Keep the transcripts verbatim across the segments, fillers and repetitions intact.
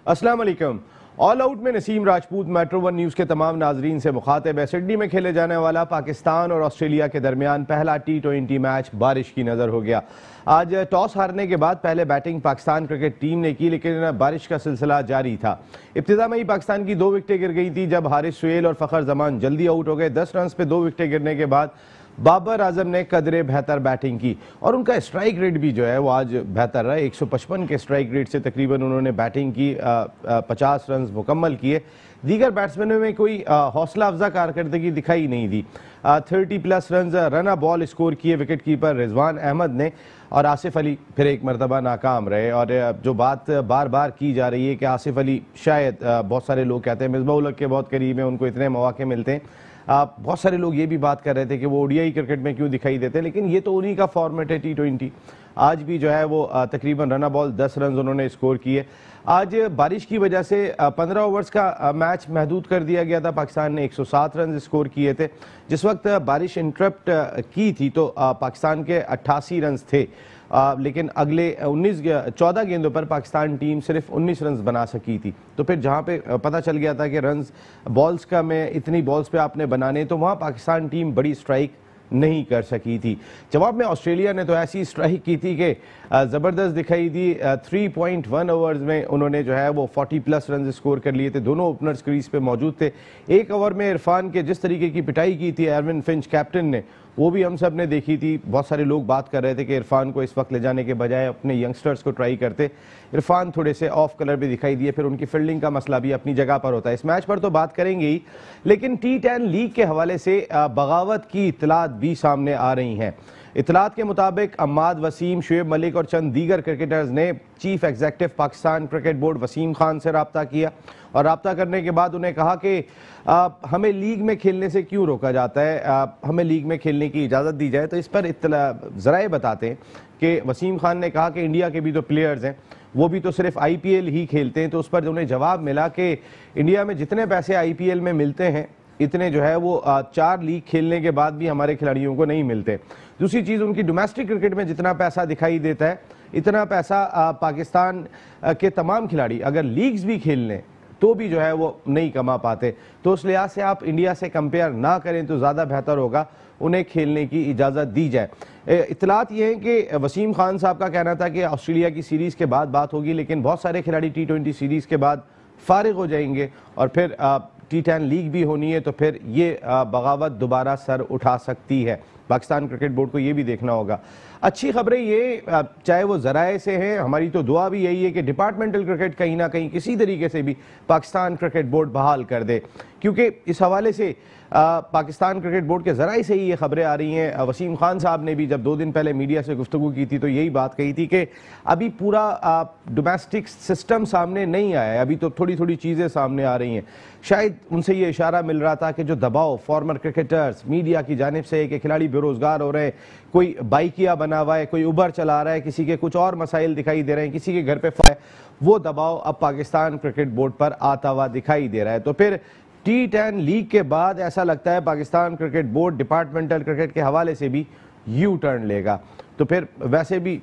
अस्सलाम वालेकुम। ऑल आउट में Naseem Rajput metro one news के तमाम नाजरीन से मुखातिब है। सिडनी में खेले जाने वाला पाकिस्तान और ऑस्ट्रेलिया के दरमियान पहला टी ट्वेंटी मैच बारिश की नज़र हो गया। आज टॉस हारने के बाद पहले बैटिंग पाकिस्तान क्रिकेट टीम ने की, लेकिन बारिश का सिलसिला जारी था। इब्तिदा में ही पाकिस्तान की दो विकेटें गिर गई थी जब हारिस सुहेल और फ़खर जमान जल्दी आउट हो गए। दस रन पे दो विकेटें गिरने के बाद बाबर आजम ने कदरे बेहतर बैटिंग की और उनका स्ट्राइक रेट भी जो है वो आज बेहतर रहा। एक सौ पचपन के स्ट्राइक रेट से तकरीबन उन्होंने बैटिंग की, पचास रन मुकम्मल किए। दीगर बैट्समैनों में कोई हौसला अफजा कारकर्दगी दिखाई नहीं दी। Thirty plus run run ball score किए विकेट कीपर रिजवान अहमद ने और आसिफ अली फिर एक मरतबा नाकाम रहे। और जो बात बार बार की जा रही है कि आसिफ अली शायद, बहुत सारे लोग कहते हैं मिसबाह उल हक के बहुत करीब हैं, उनको इतने मौके मिलते हैं। आप बहुत सारे लोग ये भी बात कर रहे थे कि वो ओडीआई क्रिकेट में क्यों दिखाई देते हैं, लेकिन ये तो उन्हीं का फॉर्मेट है टी ट्वेंटी। आज भी जो है वो तकरीबन रन बॉल दस रन उन्होंने स्कोर किए। आज बारिश की वजह से पंद्रह ओवर्स का मैच महदूद कर दिया गया था। पाकिस्तान ने एक सौ सात रन स्कोर किए थे। जिस वक्त बारिश इंटरप्ट की थी तो पाकिस्तान के अट्ठासी रन थे, आ, लेकिन अगले उन्नीस चौदह गेंदों पर पाकिस्तान टीम सिर्फ उन्नीस रन बना सकी थी। तो फिर जहां पे पता चल गया था कि रन्स बॉल्स का में इतनी बॉल्स पे आपने बनाने, तो वहां पाकिस्तान टीम बड़ी स्ट्राइक नहीं कर सकी थी। जवाब में ऑस्ट्रेलिया ने तो ऐसी स्ट्राइक की थी कि ज़बरदस्त दिखाई दी। थ्री पॉइंट वन ओवर्स में उन्होंने जो है वो चालीस प्लस रन स्कोर कर लिए थे। दोनों ओपनर्स क्रीज पे मौजूद थे। एक ओवर में इरफान के जिस तरीके की पिटाई की थी एरविन फिंच कैप्टन ने, वो भी हम सब ने देखी थी। बहुत सारे लोग बात कर रहे थे कि इरफान को इस वक्त ले जाने के बजाय अपने यंगस्टर्स को ट्राई करते। इरफान थोड़े से ऑफ कलर भी दिखाई दिए। फिर उनकी फील्डिंग का मसला भी अपनी जगह पर होता है। इस मैच पर तो बात करेंगे ही, लेकिन टी टेन लीग के हवाले से बगावत की इतलात भी सामने आ रही हैं। इतलात के मुताबिक अम्माद वसीम, शुएब मलिक और चंद दीगर क्रिकेटर्स ने chief executive Pakistan cricket board Wasim Khan से रब्ता किया और रब्ता करने के बाद उन्हें कहा कि आ, हमें लीग में खेलने से क्यों रोका जाता है, आ, हमें लीग में खेलने की इजाज़त दी जाए। तो इस पर इतला ज़राए बताते हैं कि वसीम खान ने कहा कि इंडिया के भी तो प्लेयर्स हैं, वो भी तो सिर्फ आई पी एल ही खेलते हैं। तो उस पर उन्हें जवाब मिला कि इंडिया में जितने पैसे आई पी एल में मिलते हैं इतने जो है वो चार लीग खेलने के बाद भी हमारे खिलाड़ियों को नहीं मिलते। दूसरी चीज़, उनकी डोमेस्टिक क्रिकेट में जितना पैसा दिखाई देता है इतना पैसा पाकिस्तान के तमाम खिलाड़ी अगर लीग्स भी खेल लें तो भी जो है वो नहीं कमा पाते। तो उस लिहाज से आप इंडिया से कंपेयर ना करें तो ज़्यादा बेहतर होगा, उन्हें खेलने की इजाज़त दी जाए। इतलात ये है कि वसीम खान साहब का कहना था कि ऑस्ट्रेलिया की सीरीज़ के बाद बात होगी, लेकिन बहुत सारे खिलाड़ी टी ट्वेंटी सीरीज़ के बाद फारिग हो जाएंगे और फिर टी टेन लीग भी होनी है, तो फिर ये बगावत दोबारा सर उठा सकती है। पाकिस्तान क्रिकेट बोर्ड को ये भी देखना होगा। अच्छी खबरें ये, चाहे वो ज़राए से हैं, हमारी तो दुआ भी यही है कि डिपार्टमेंटल क्रिकेट कहीं ना कहीं किसी तरीके से भी पाकिस्तान क्रिकेट बोर्ड बहाल कर दे, क्योंकि इस हवाले से आ, पाकिस्तान क्रिकेट बोर्ड के ज़राए से ही ये खबरें आ रही हैं। वसीम खान साहब ने भी जब दो दिन पहले मीडिया से गुफ्तगू की थी तो यही बात कही थी कि अभी पूरा डोमेस्टिक सिस्टम सामने नहीं आया है, अभी तो थोड़ी थोड़ी चीज़ें सामने आ रही हैं। शायद उनसे ये इशारा मिल रहा था कि जो दबाव फॉर्मर क्रिकेटर्स मीडिया की जानिब से है कि खिलाड़ी बेरोज़गार हो रहे हैं, कोई बाइकिया बना हुआ है, कोई उबर चला रहा है, किसी के कुछ और मसाइल दिखाई दे रहे हैं, किसी के घर पे है, वो दबाव अब पाकिस्तान क्रिकेट बोर्ड पर आता हुआ दिखाई दे रहा है। तो फिर टी टेन लीग के बाद ऐसा लगता है Pakistan cricket board departmental cricket के हवाले से भी यू टर्न लेगा। तो फिर वैसे भी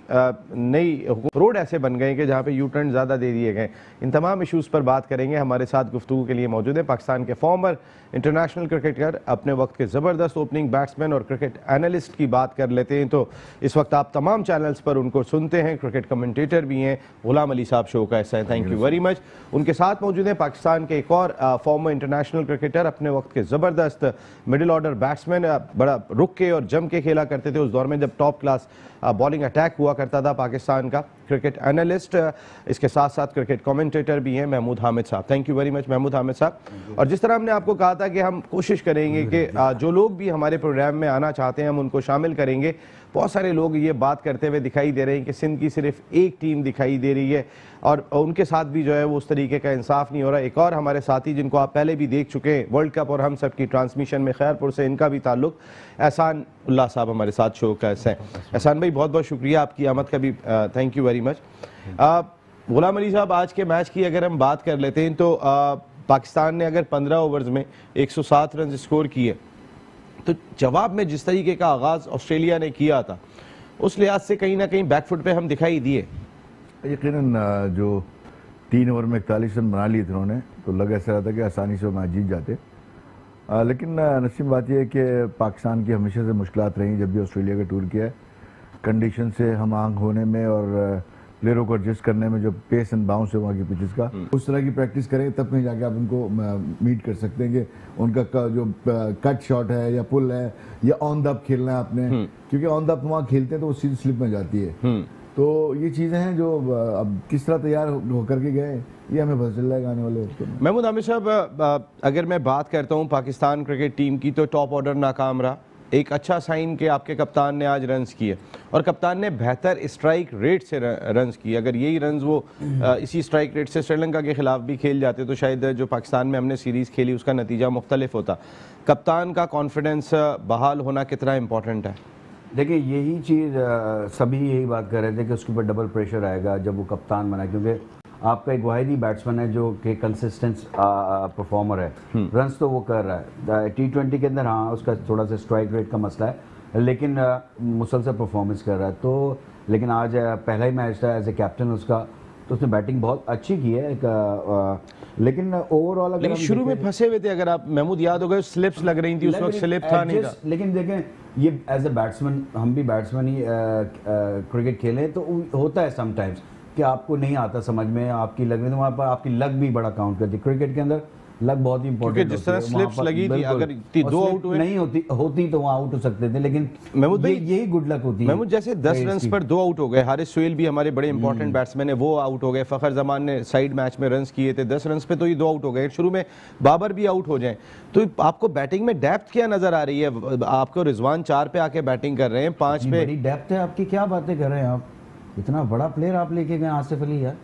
नई रोड ऐसे बन गए कि जहाँ पे यू टर्न ज़्यादा दे दिए गए। इन तमाम इशूज़ पर बात करेंगे। हमारे साथ गुफ्तगू के लिए मौजूद है पाकिस्तान के फॉर्मर इंटरनेशनल क्रिकेटर, अपने वक्त के ज़बरदस्त ओपनिंग बैट्समैन और क्रिकेट एनालिस्ट की बात कर लेते हैं तो इस वक्त आप तमाम चैनल्स पर उनको सुनते हैं। क्रिकेट कमेंटेटर भी हैं, गुलाम अली साहब शो का ऐसा है, थैंक यू वेरी मच। उनके साथ मौजूद हैं पाकिस्तान के एक और फॉर्मर इंटरनेशनल क्रिकेटर, अपने वक्त के ज़बरदस्त मिडिल ऑर्डर बैट्समैन, बड़ा रुक के और जम के खेला करते थे उस दौर में जब टॉप क्लास बॉलिंग अटैक हुआ करता था पाकिस्तान का, क्रिकेट एनालिस्ट, इसके साथ साथ क्रिकेट कमेंटेटर भी हैं महमूद हामिद साहब। Thank you very much Mahmood Hamid साहब। और जिस तरह हमने आपको कहा था कि हम कोशिश करेंगे कि जो लोग भी हमारे प्रोग्राम में आना चाहते हैं हम उनको शामिल करेंगे। बहुत सारे लोग ये बात करते हुए दिखाई दे रहे हैं कि सिंध की सिर्फ एक टीम दिखाई दे रही है और उनके साथ भी जो है वो उस तरीके का इंसाफ नहीं हो रहा। एक और हमारे साथी जिनको आप पहले भी देख चुके हैं वर्ल्ड कप और हम सब की ट्रांसमिशन में, खैरपुर से, इनका भी ताल्लुक, एहसान उल्लाह साहब हमारे साथ शो का हिस्सा है। एहसान भाई बहुत बहुत शुक्रिया, आपकी आमद का भी thank you very much. Ghulam Ali साहब, आज के मैच की अगर हम बात कर लेते हैं तो आ, पाकिस्तान ने अगर पंद्रह ओवर्स में एक सौ सात रन स्कोर किए तो जवाब में जिस तरीके का आगाज़ ऑस्ट्रेलिया ने किया था उस लिहाज से कहीं ना कहीं बैकफुट पे हम दिखाई दिए। यकीनन जो तीन ओवर में इकतालीस रन बना लिए थे उन्होंने, तो लग ऐसा रहा था कि आसानी से मैच जीत जाते। आ, लेकिन नसीब बात यह है कि पाकिस्तान की हमेशा से मुश्किलात रही जब भी ऑस्ट्रेलिया का टूर किया है, कंडीशन से हम आंख होने में और प्लेयरों को एडजस्ट करने में, जो पेस एंड बाउंस है वहाँ की पिचेस का, उस तरह की प्रैक्टिस करें तब कहीं जाके आप उनको मीट कर सकते हैं कि उनका जो कट शॉट है या पुल है या ऑन द अप खेलना है आपने, क्योंकि ऑन द अप वहाँ खेलते हैं तो वो सीधी स्लिप में जाती है। तो ये चीज़ें हैं जो अब किस तरह तैयार होकर के गए ये हमें पता चल जाएगा आने वाले वक्त में। महमूद आमिर साहब, अगर मैं बात करता हूँ पाकिस्तान क्रिकेट टीम की, तो टॉप ऑर्डर नाकाम रहा। एक अच्छा साइन कि आपके कप्तान ने आज रन्स किए और कप्तान ने बेहतर स्ट्राइक रेट से रन्स किए। अगर यही रन्स वो इसी स्ट्राइक रेट से श्रीलंका के खिलाफ भी खेल जाते तो शायद जो पाकिस्तान में हमने सीरीज़ खेली उसका नतीजा मुख्तलिफ होता। कप्तान का कॉन्फिडेंस बहाल होना कितना इम्पोर्टेंट है? देखिए, यही चीज़ सभी यही बात कर रहे थे कि उसके ऊपर डबल प्रेशर आएगा जब वो कप्तान बना, क्योंकि आपका एक वाहिद ही बैट्समैन है जो कि कंसिस्टेंट परफॉर्मर है। रन्स तो वो कर रहा है टी ट्वेंटी के अंदर, हाँ उसका थोड़ा सा स्ट्राइक रेट का मसला है, लेकिन मुसलसल परफॉर्मेंस कर रहा है। तो लेकिन आज पहला ही मैच था एज ए कैप्टन उसका, तो उसने बैटिंग बहुत अच्छी की है। एक, आ, लेकिन ओवरऑल अगर लेकिन शुरू में फंसे हुए थे, अगर आप महमूद याद हो गए, स्लिप्स लग रही थी उस वक्त, स्लिप था नहीं था। लेकिन देखें, ये एज ए बैट्समैन, हम भी बैट्समैन ही क्रिकेट खेले तो होता है समटाइम्स कि आपको नहीं आता समझ में, आपकी लग रही, तो वहाँ पर आपकी लग भी बड़ा काउंट करती है। क्रिकेट के अंदर लग बहुत ही इंपॉर्टेंट, जिस तरह स्लिप्स लगी थी, अगर दो आउट हुए नहीं होती होती तो वहाँ आउट हो सकते थे, लेकिन महमूद भाई यही गुड लक होती है। महमूद जैसे दस रन पर दो आउट हो गए, हारिस सोहेल भी हमारे बड़े इंपॉर्टेंट बैट्समैन है, वो आउट हो गए, फखर जमान ने साइड मैच में रन किए थे, दस रन पे तो ये दो आउट हो गए। शुरू में बाबर भी आउट हो जाए तो आपको बैटिंग में डेप्थ क्या नजर आ रही है? आपको रिजवान चार पे आके बैटिंग कर रहे हैं, पांच पे बड़ी डेप्थ है आपकी, क्या बातें कर रहे हैं आप? इतना बड़ा प्लेयर आप लेके गए आसिफ अली यार,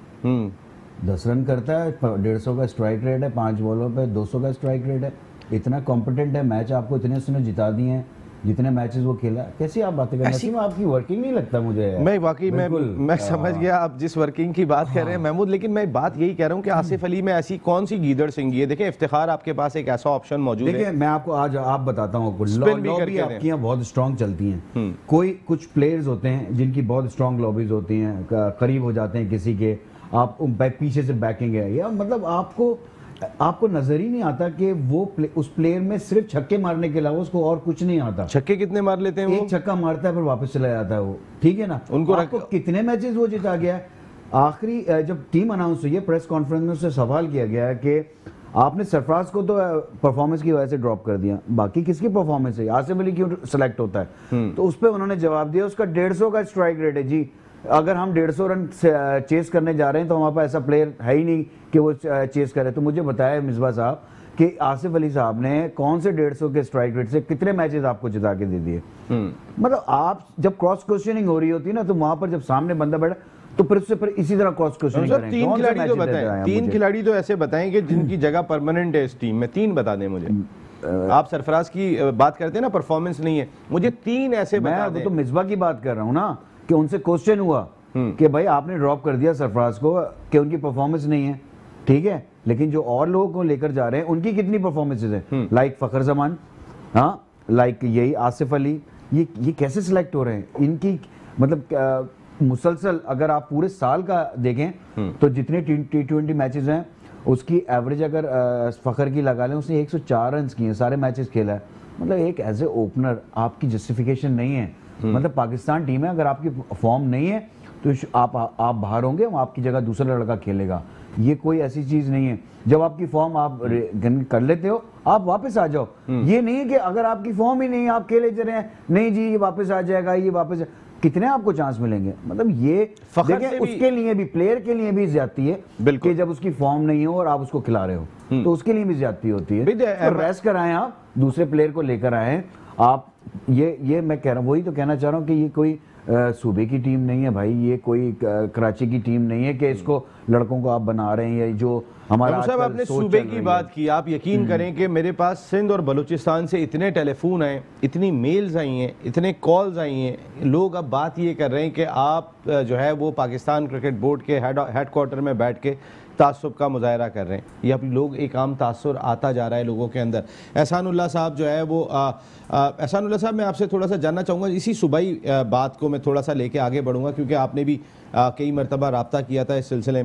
दस रन करता है, डेढ़ सौ का स्ट्राइक रेट है, पांच बॉलों पे दो सौ का स्ट्राइक रेट है, इतना कॉम्पिटेंट है। मैच आपको इतने उसने जिता दिए हैं जितने मैचेस वो खेला। कैसी आप बातें कर रहे हैं? आपकी वर्किंग नहीं लगता मुझे। मैं वाकई मैं मैं समझ गया आप जिस वर्किंग की बात कर रहे हैं महमूद, लेकिन मैं बात यही कह रहा हूँ कि आसिफ अली में ऐसी कौन सी गीदड़ सिंगी है? देखिए, इफ्तिखार आपके पास एक ऐसा ऑप्शन मौजूद है। देखिए, मैं आपको आज आप बताता हूँ, लॉबी आपकी यहाँ बहुत स्ट्रॉन्ग चलती हैं। कोई कुछ प्लेयर्स होते हैं जिनकी बहुत स्ट्रॉन्ग लॉबीज होती हैं, करीब हो जाते हैं किसी के, आप पीछे से बैकिंग है, या मतलब आपको आपको नजर ही नहीं आता कि वो प्ले, उस प्लेयर में सिर्फ छक्के मारने के अलावा उसको और कुछ नहीं आता। छक्के कितने मार लेते हैं वो? एक छक्का मारता है फिर वापस चला जाता है वो, ठीक है ना। उनको आपको रख... कितने मैचेस वो जिता गया है। आखिरी जब टीम अनाउंस हुई है, प्रेस कॉन्फ्रेंस में उससे सवाल किया गया है कि आपने सरफराज को तो परफॉर्मेंस की वजह से ड्रॉप कर दिया, बाकी किसकी परफॉर्मेंस है? आसिफ अली क्यों सेलेक्ट होता है? तो उस पर उन्होंने जवाब दिया, उसका डेढ़ सौ का स्ट्राइक रेट है जी, अगर हम डेढ़ सौ रन चेस करने जा रहे हैं तो हमारे पास ऐसा प्लेयर है ही नहीं कि वो चेस करे। तो मुझे बताया मिसबा साहब कि आसिफ अली साहब ने कौन से डेढ़ सौ के स्ट्राइक रेट से कितने मैचेस आपको जिता के दे दिए। मतलब आप जब क्रॉस क्वेश्चनिंग हो रही होती है ना, तो वहां पर जब सामने बंदा बैठा तो फिर उससे फिर इसी तरह क्रॉस क्वेश्चनिंग करें। तीन खिलाड़ी तो बताएं, तीन खिलाड़ी तो ऐसे बताएं कि जिनकी जगह परमानेंट है इस टीम में, तीन बता दें मुझे। आप सरफराज की बात करते हैं ना, परफॉर्मेंस नहीं है, मुझे तीन ऐसे बता दें। मैं तो मिसबा की बात कर रहा हूँ ना, कि उनसे क्वेश्चन हुआ कि भाई आपने ड्रॉप कर दिया सरफराज को कि उनकी परफॉर्मेंस नहीं है, ठीक है, लेकिन जो और लोगों को लेकर जा रहे हैं उनकी कितनी परफॉर्मेंसेज है, लाइक फखर जमान, हाँ, लाइक यही आसिफ अली, ये ये कैसे सिलेक्ट हो रहे हैं? इनकी मतलब मुसलसल अगर आप पूरे साल का देखें तो जितने टी ट्वेंटी मैचेस हैं उसकी एवरेज अगर फखर की लगा लें, उसने एक सौ चार रन किए हैं, सारे मैचेस खेला है। मतलब एक एज ए ओपनर आपकी जस्टिफिकेशन नहीं है। मतलब पाकिस्तान टीम है, अगर आपकी फॉर्म नहीं है तो आप आप बाहर होंगे, आपकी जगह दूसरा लड़का खेलेगा। ये कोई ऐसी चीज नहीं है। जब आपकी फॉर्म आप कर लेते हो आप वापस आ जाओ। ये नहीं है कि अगर आपकी फॉर्म ही नहीं, आप खेले जा रहे हैं, नहीं जी ये वापस आ जाएगा, ये वापस, कितने आपको चांस मिलेंगे? मतलब ये देखिए, उसके लिए भी, प्लेयर के लिए भी ज्यादती है कि जब उसकी फॉर्म नहीं हो और आप उसको खिला रहे हो तो उसके लिए भी ज्यादती होती है। तो रेस्ट कराएं, आप दूसरे प्लेयर को लेकर आए आप। ये ये मैं कह रहा हूँ, वही तो कहना चाह रहा हूँ कि ये कोई सूबे की टीम नहीं है भाई, ये कोई कराची की टीम नहीं है कि इसको लड़कों को आप बना रहे हैं। ये जो हमारा साहब आपने सूबे की बात की, आप यकीन करें कि मेरे पास सिंध और बलूचिस्तान से इतने टेलीफोन आए, इतनी मेल्स आई हैं, इतने कॉल्स आई हैं, लोग अब बात ये कर रहे हैं कि आप जो है वो पाकिस्तान क्रिकेट बोर्ड के हेड हेड क्वार्टर में बैठ के तासुब का मुजाहरा कर रहे हैं। ये अब लोग, एक आम तासुर आता जा रहा है लोगों के अंदर। एहसानुल्लाह साहब जो है वो एहसानुल्लाह साहब, मैं आपसे थोड़ा सा जानना चाहूँगा, इसी सूबाई बात को मैं थोड़ा सा लेके आगे बढ़ूँगा क्योंकि आपने भी कई मरतबा रब्ता किया था इस सिलसिले में।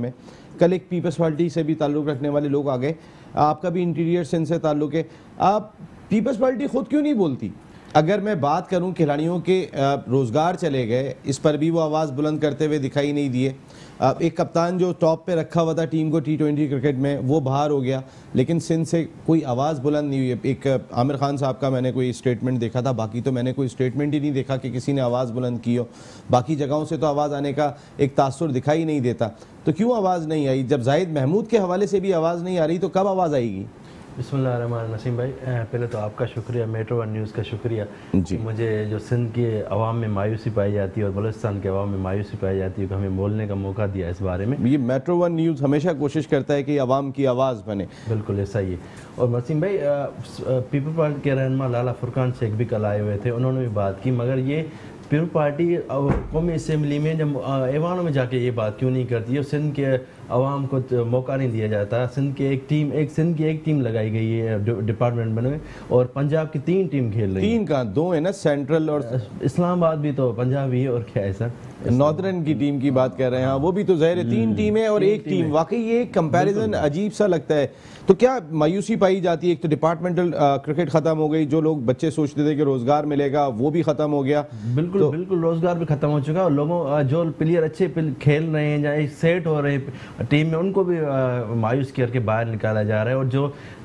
में। कल एक पीपल्स पार्टी से भी ताल्लुक़ रखने वाले लोग आ गए, आपका भी इंटीरियर सिंध से ताल्लुक़ है, आप पीपल्स पार्टी ख़ुद क्यों नहीं बोलती? अगर मैं बात करूं खिलाड़ियों के रोज़गार चले गए, इस पर भी वो आवाज़ बुलंद करते हुए दिखाई नहीं दिए। एक कप्तान जो टॉप पे रखा हुआ था टीम को टी ट्वेंटी क्रिकेट में, वो बाहर हो गया, लेकिन सिंध से कोई आवाज़ बुलंद नहीं हुई। एक आमिर खान साहब का मैंने कोई स्टेटमेंट देखा था, बाकी तो मैंने कोई स्टेटमेंट ही नहीं देखा कि किसी ने आवाज़ बुलंद की हो। बाकी जगहों से तो आवाज़ आने का एक तासुर दिखाई नहीं देता, तो क्यों आवाज़ नहीं आई? जब जाहिद महमूद के हवाले से भी आवाज़ नहीं आ रही तो कब आवाज़ आएगी? बिस्मिल्लाह नसीम भाई, पहले तो आपका शुक्रिया, मेट्रो वन न्यूज़ का शुक्रिया जी। मुझे जो सिंध के अवाम में मायूसी पाई जाती है और बलूचिस्तान के अवाम में मायूसी पाई जाती है कि हमें बोलने का मौका दिया इस बारे में। ये मेट्रो वन न्यूज़ हमेशा कोशिश करता है कि अवाम की आवाज़ बने। बिल्कुल ऐसा ही है। और नसीम भाई, पीपल पार्टी के रहनुमा लाला फुरकान शेख भी कल आए हुए थे, उन्होंने भी बात की, मगर ये पीपल पार्टी कौमी असम्बली में जब ऐवानों में जाके ये बात क्यों नहीं करती है? सिंध के अवाम को मौका नहीं दिया जाता। सिंध के एक टीम एक सिंध की एक टीम लगाई गई है डिपार्टमेंट बने, और पंजाब की तीन टीम खेल रही है। तीन कहाँ, दो है ना, सेंट्रल और इस्लामाबाद भी तो पंजाब ही है, और क्या है सर, नॉर्दर्न की टीम की बात कर रहे हैं। हाँ, वो भी तो ज़ाहिर है तीन टीमें और एक टीम। वाकई ये कंपैरिजन अजीब सा लगता है। तो क्या मायूसी पाई जाती है? एक तो डिपार्टमेंटल क्रिकेट खत्म हो गई, जो लोग बच्चे सोचते थे कि रोजगार मिलेगा वो भी खत्म हो गया। बिल्कुल तो, बिल्कुल रोजगार भी खत्म हो चुका है, और लोगों जो प्लेयर अच्छे खेल रहे हैं या सेट हो रहे हैं टीम में, उनको भी मायूस करके बाहर निकाला जा रहा है, और जो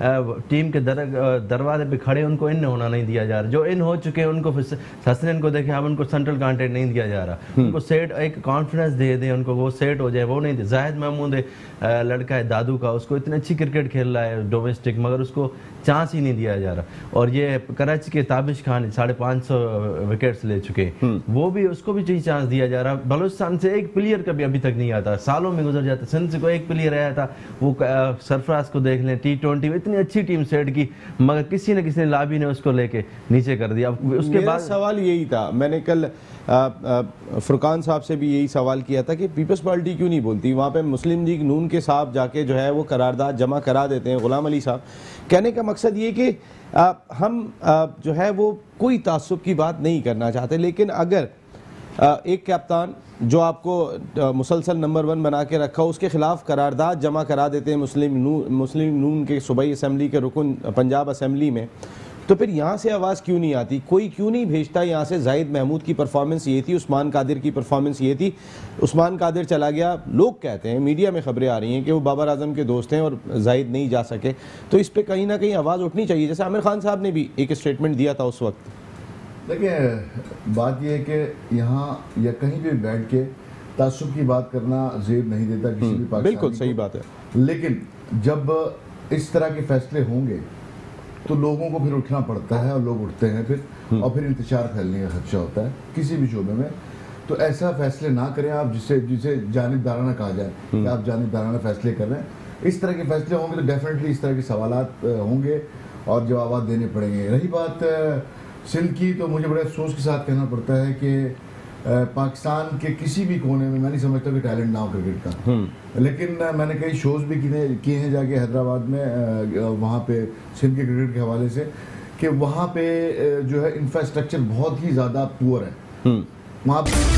टीम के दर, दरवाजे पे खड़े उनको इन होना नहीं दिया जा रहा। जो इन हो चुके हैं उनको हसनैन को देखे, अब उनको सेंट्रल कॉन्ट्रैक्ट नहीं दिया जा रहा। उनको सेट एक कॉन्फिडेंस दे दें, उनको वो सेट हो जाए, वो नहीं दे। जाहिद महमूद लड़का है दादू का, उसको इतनी अच्छी क्रिकेट खेल रहा है डोमेस्टिक, मगर उसको चांस ही नहीं दिया जा रहा। और ये कराची के ताबिश खान साढ़े पाँच सौ विकेट्स ले चुके, वो भी उसको भी चाहिए चांस दिया जा रहा। बलूचिस्तान से एक प्लेयर कभी अभी तक नहीं आता, सालों में गुजर जाता। सिंध से कोई एक प्लेयर आया था, वो सरफराज को देख लें, टी ट्वेंटी में इतनी अच्छी टीम सेट की, मगर किसी न किसी ने लाबी ने उसको लेके नीचे कर दिया। उसके बाद सवाल यही था, मैंने कल फुरकान साहब से भी यही सवाल किया था कि पीपल्स पार्टी क्यों नहीं बोलती? वहाँ पे मुस्लिम लीग नून के साहब जाके जो है वो करारदाद जमा करा देते हैं। गुलाम अली साहब कहने का मकसद ये कि आ, हम आ, जो है वो कोई तासुब की बात नहीं करना चाहते, लेकिन अगर आ, एक कप्तान जो आपको मुसलसल नंबर वन बना के रखा, उसके खिलाफ करारदाद जमा करा देते हैं मुस्लिम नून मुस्लिम नून के सूबाई असम्बली के रुकन पंजाब असम्बली में, तो फिर यहाँ से आवाज़ क्यों नहीं आती? कोई क्यों नहीं भेजता यहाँ से? जाहिद महमूद की परफॉर्मेंस ये थी, उस्मान कादिर की परफॉर्मेंस ये थी, उस्मान कादिर चला गया, लोग कहते हैं, मीडिया में खबरें आ रही हैं कि वो बाबर आजम के दोस्त हैं और जाहिद नहीं जा सके, तो इस पर कहीं ना कहीं आवाज़ उठनी चाहिए, जैसे आमिर खान साहब ने भी एक स्टेटमेंट दिया था उस वक्त। देखिए, बात यह है कि यहाँ या कहीं भी बैठ के तासुब की बात करना जेब नहीं देता किसी भी पाकिस्तानी। बिल्कुल सही बात है, लेकिन जब इस तरह के फैसले होंगे तो लोगों को फिर उठना पड़ता है, और लोग उठते हैं फिर, और फिर इंतशार फैलने का खदशा होता है किसी भी शोबे में। तो ऐसा फैसले ना करें आप जिससे जिसे जानिबदाराना कहा जाए कि आप जानिबदाराना फैसले कर रहे हैं। इस तरह के फैसले होंगे तो डेफिनेटली इस तरह के सवालात होंगे और जवाब देने पड़ेंगे। रही बात सिंध की, तो मुझे बड़े अफसोस के साथ कहना पड़ता है कि पाकिस्तान के किसी भी कोने में मैं नहीं समझता कि टैलेंट ना हो क्रिकेट का, लेकिन मैंने कई शोज़ भी किए किए हैं जाके हैदराबाद में, वहाँ पे सिंध के क्रिकेट के हवाले से, कि वहाँ पे जो है इंफ्रास्ट्रक्चर बहुत ही ज़्यादा पुअर है वहाँ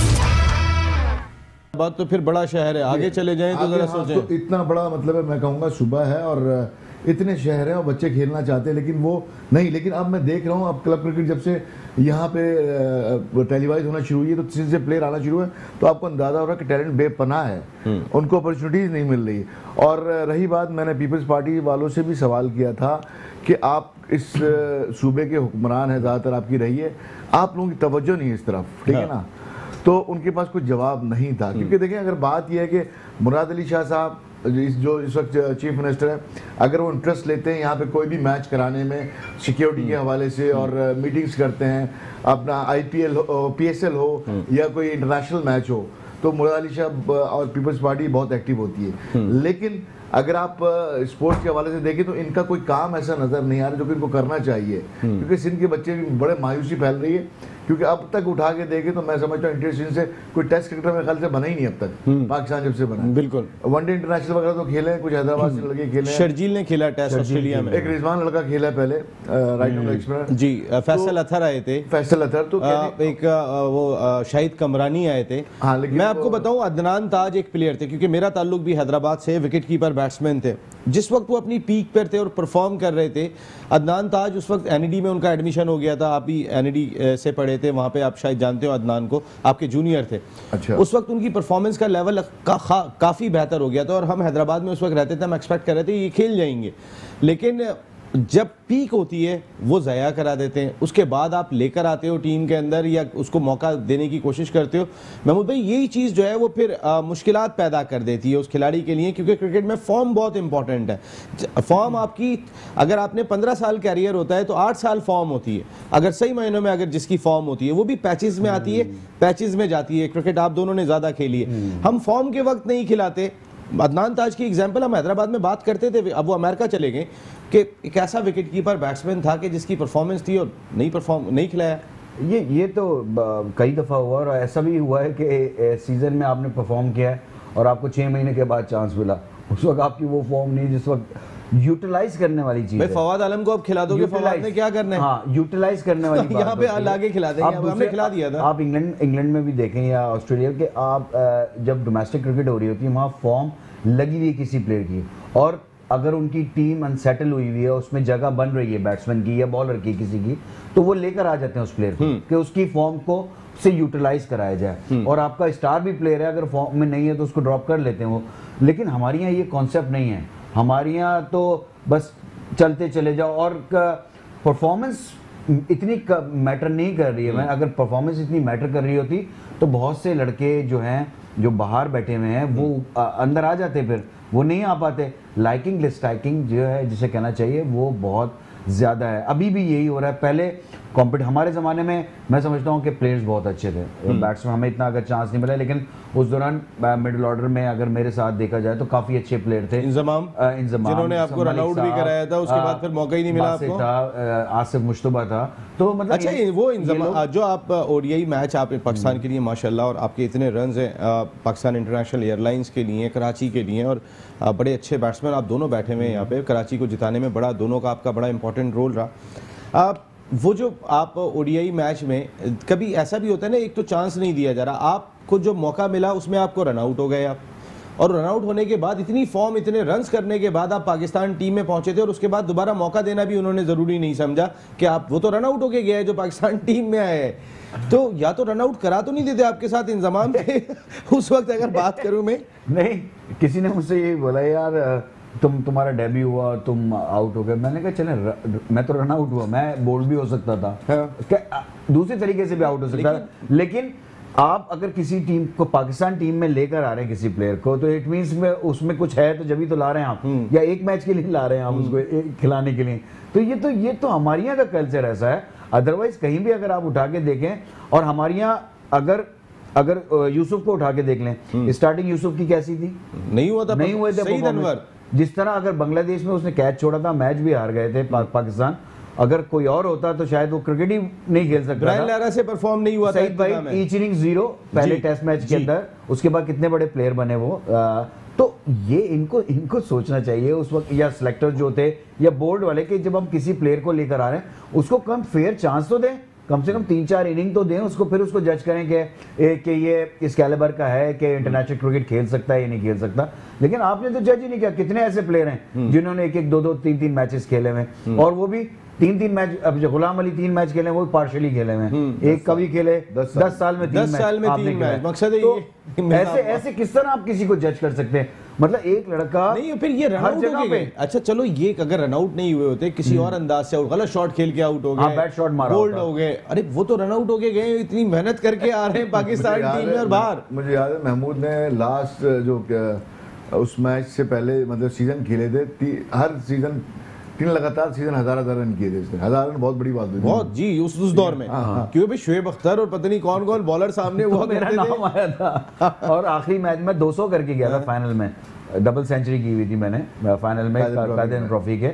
बात। तो फिर बड़ा शहर है, आगे चले जाएं तो जरा सोचें। तो इतना बड़ा मतलब है, मैं कहूँगा सुबह है और इतने शहर हैं और बच्चे खेलना चाहते हैं, लेकिन वो नहीं। लेकिन अब मैं देख रहा हूँ, अब क्लब क्रिकेट जब से यहाँ पे टेलीवाइज होना शुरू हुई है, तो किसी से प्लेयर आना शुरू है, तो आपको अंदाजा हो रहा है कि टैलेंट बेपनाह है, उनको अपॉर्चुनिटीज़ नहीं मिल रही। और रही बात, मैंने पीपल्स पार्टी वालों से भी सवाल किया था कि आप इस सूबे के हुक्मरान हैं, ज़्यादातर आपकी रही है, आप लोगों की तवज्जो नहीं है इस तरफ, ठीक है ना? तो उनके पास कोई जवाब नहीं था, क्योंकि देखें, अगर बात यह है कि मुराद अली शाह साहब जो इस वक्त चीफ मिनिस्टर है, अगर वो इंटरेस्ट लेते हैं यहाँ पे कोई भी मैच कराने में सिक्योरिटी के हवाले से, और मीटिंग्स करते हैं, अपना आईपीएल हो, पीएसएल हो या कोई इंटरनेशनल मैच हो, तो मुराद अली शाह और पीपल्स पार्टी बहुत एक्टिव होती है। लेकिन अगर आप स्पोर्ट्स के हवाले से देखें तो इनका कोई काम ऐसा नज़र नहीं आ रहा जो कि इनको करना चाहिए, क्योंकि सिंध के बच्चे भी बड़े मायूसी फैल रही है क्योंकि अब तक उठा के देखे तो मैं समझता हूँ इंटरनेशनल से कोई टेस्ट क्रिकेटर मेरे ख्याल से बना ही नहीं अब तक, पाकिस्तान जब से बना। बिल्कुल। वनडे इंटरनेशनल वगैरह तो खेले हैं, कुछ हैदराबाद से लड़के खेले हैं। शर्जील ने खेला टेस्ट ऑस्ट्रेलिया में, एक रिजवान लड़का खेला है पहले राइट हैंड एक्सपर्ट जी। फैसल अथर आए थे, फैसल अथर तो आ, एक आ, वो शाहिद कमरानी आए थे। हाँ, लेकिन मैं आपको बताऊं अदनान ताज एक प्लेयर थे, क्योंकि मेरा ताल्लुक भी हैदराबाद से, विकेट कीपर बैट्समैन थे। जिस वक्त वो अपनी पीक पर थे और परफॉर्म कर रहे थे, अदनान ताज उस वक्त एनईडी में उनका एडमिशन हो गया था। आप भी एनईडी से पढ़े थे, वहाँ पे आप शायद जानते हो अदनान को, आपके जूनियर थे। अच्छा। उस वक्त उनकी परफॉर्मेंस का लेवल का, काफ़ी बेहतर हो गया था और हम हैदराबाद में उस वक्त रहते थे, हम एक्सपेक्ट कर रहे थे ये खेल जाएंगे, लेकिन जब पीक होती है वो ज़ाया करा देते हैं। उसके बाद आप लेकर आते हो टीम के अंदर या उसको मौका देने की कोशिश करते हो, महमूद भाई यही चीज़ जो है वो फिर मुश्किलात पैदा कर देती है उस खिलाड़ी के लिए, क्योंकि क्रिकेट में फॉर्म बहुत इंपॉर्टेंट है। फॉर्म आपकी, अगर आपने पंद्रह साल कैरियर होता है तो आठ साल फॉर्म होती है, अगर सही महीनों में अगर जिसकी फॉर्म होती है वो भी पैचेस में आती है, पैचेस में जाती है। क्रिकेट आप दोनों ने ज़्यादा खेली है, हम फॉर्म के वक्त नहीं खिलाते। अदनान ताज की एग्जांपल हम हैदराबाद में बात करते थे, अब वो अमेरिका चले गए, कि एक ऐसा विकेट कीपर बैट्समैन था कि जिसकी परफॉर्मेंस थी और नहीं परफॉर्म नहीं खिलाया। ये ये तो कई दफ़ा हुआ और ऐसा भी हुआ है कि सीज़न में आपने परफॉर्म किया है और आपको छः महीने के बाद चांस मिला, उस वक्त आपकी वो फॉर्म नहीं जिस वक्त यूटिलाइज करने वाली चीज है। फवाद आलम को अब खिला दोगे, फवाद ने क्या करना है? हाँ, यूटिलाइज करने वाली बात यहाँ पे लाके खिला देंगे, अब हमने खिला दिया था। आप इंग्लैंड इंग्लैंड में भी देखें या ऑस्ट्रेलिया के, आप जब डोमेस्टिक क्रिकेट हो रही होती है वहाँ फॉर्म लगी हुई है किसी प्लेयर की, और अगर उनकी टीम अनसेटल हुई हुई है, उसमें जगह बन रही है बैट्समैन की या बॉलर की किसी की, तो वो लेकर आ जाते हैं उस प्लेयर को कि उसकी फॉर्म को से यूटिलाइज कराया जाए। और आपका स्टार भी प्लेयर है, अगर फॉर्म में नहीं है तो उसको ड्रॉप कर लेते हैं वो। लेकिन हमारे यहाँ ये कॉन्सेप्ट नहीं है, हमारे यहाँ तो बस चलते चले जाओ, और परफॉर्मेंस इतनी मैटर नहीं कर रही है। मैं अगर परफॉर्मेंस इतनी मैटर कर रही होती तो बहुत से लड़के जो हैं जो बाहर बैठे हुए हैं वो आ, अंदर आ जाते, फिर वो नहीं आ पाते। लाइकिंग डिसलाइकिंग जो है जिसे कहना चाहिए वो बहुत ज़्यादा है, अभी भी यही हो रहा है। पहले कॉम्पिट हमारे ज़माने में मैं समझता हूँ कि प्लेयर्स बहुत अच्छे थे, बैट्समैन हमें इतना अगर चांस नहीं मिला, लेकिन उस दौरान मिडिल ऑर्डर में अगर मेरे साथ देखा जाए तो काफ़ी अच्छे प्लेयर थे। इंजमाम इंजमाम जिन्होंने आपको रन आउट भी कराया था, उसके बाद फिर मौका ही नहीं मिला आपको। था आसिफ मुश्तबा था, तो मतलब अच्छा ये, वो इंजमाम जो आप ओडीआई मैच आप पाकिस्तान के लिए माशाल्लाह, और आपके इतने रन्स हैं पाकिस्तान इंटरनेशनल एयरलाइंस के लिए, कराची के लिए, और बड़े अच्छे बैट्समैन आप दोनों बैठे हुए हैं यहाँ पे, कराची को जिताने में बड़ा दोनों का आपका बड़ा इंपॉर्टेंट रोल रहा। आप वो जो आप ओडीआई मैच में कभी ऐसा भी होता है ना, एक तो चांस नहीं दिया जा रहा, आपको जो मौका मिला उसमें आपको रन आउट हो गए आप, और रन आउट होने के बाद इतनी फॉर्म, इतने रन्स करने के बाद आप पाकिस्तान टीम में पहुंचे थे, और उसके बाद दोबारा मौका देना भी उन्होंने ज़रूरी नहीं समझा कि आप, वो तो रन आउट होके गया है जो पाकिस्तान टीम में आए हैं, तो या तो रन आउट करा तो नहीं देते आपके साथ इंजमाम थे उस वक्त अगर बात करूं मैं। नहीं, किसी ने मुझसे यही बोला यार तुम तुम्हारा डेब्यू हुआ, तुम आउट हो गए। मैंने कहा चले, मैं तो रन आउट हुआ, मैं बोल्ड भी हो सकता था, हाँ। दूसरे तरीके से भी आउट हो सकता था, लेकिन आप अगर किसी टीम को, पाकिस्तान टीम में लेकर आ रहे हैं किसी प्लेयर को, तो इट मींस में उसमें कुछ है, तो जब भी तो ला रहे हैं आप, या एक मैच के लिए ला रहे हैं आप उसको खिलाने के लिए, तो ये तो ये तो हमारे यहाँ का कल्चर ऐसा है। अदरवाइज कहीं भी अगर आप उठा के देखें, और हमारे यहाँ अगर अगर यूसुफ को उठा के देख लें, स्टार्टिंग यूसुफ की कैसी थी, नहीं हुआ था, नहीं हुए थे जिस तरह। अगर बांग्लादेश में उसने कैच छोड़ा था, मैच भी हार गए थे पा, पाकिस्तान, अगर कोई और होता तो शायद वो क्रिकेट ही नहीं खेल सकता था। लारा से परफॉर्म नहीं हुआ था, सईद भाई ईच इनिंग जीरो पहले टेस्ट मैच के अंदर, उसके बाद कितने बड़े प्लेयर बने वो। आ, तो ये इनको इनको सोचना चाहिए उस वक्त, या सिलेक्टर जो थे या बोर्ड वाले, कि जब हम किसी प्लेयर को लेकर आ रहे हैं उसको कम फेयर चांस तो दें, कम से कम तीन चार इनिंग तो दें उसको, फिर उसको जज करें कि कि ये इस कैलिबर का है कि इंटरनेशनल क्रिकेट खेल सकता है या नहीं खेल सकता। लेकिन आपने तो जज ही नहीं किया। कितने ऐसे प्लेयर हैं जिन्होंने एक एक दो दो तीन तीन मैचेस खेले हुए, और वो भी तीन तीन मैच, अब जो गुलाम अली तीन मैच खेले वो पार्शली खेले हुए, एक कभी खेले दस साल में तीन मैच, मकसद है ऐसे ऐसे किस तरह आप किसी को जज कर सकते हैं? मतलब एक लड़का नहीं, फिर ये रन आउट हो गए। अच्छा चलो, ये अगर रन आउट नहीं हुए होते, किसी और अंदाज से आउट, गलत शॉट खेल के आउट हो गए, बैट शॉट मारा, बोल्ड हो गए, अरे वो तो रन आउट हो के गए, इतनी मेहनत करके आ रहे हैं पाकिस्तान टीम में और बाहर। मुझे याद है महमूद ने लास्ट जो उस मैच से पहले मतलब सीजन खेले थे, हर सीजन तीन लगातार सीजन हजार हजार रन किए थे इसने। हजार रन बहुत बड़ी बात हुई, बहुत जी उस उस दौर में, क्योंकि भाई शुएब अख्तर और पता नहीं कौन कौन बॉलर सामने हुआ मेरा नाम आया था, और आखिरी मैच में दो सौ करके गया था फाइनल में, डबल सेंचुरी की हुई थी मैंने फाइनल में कायदेन ट्रॉफी के।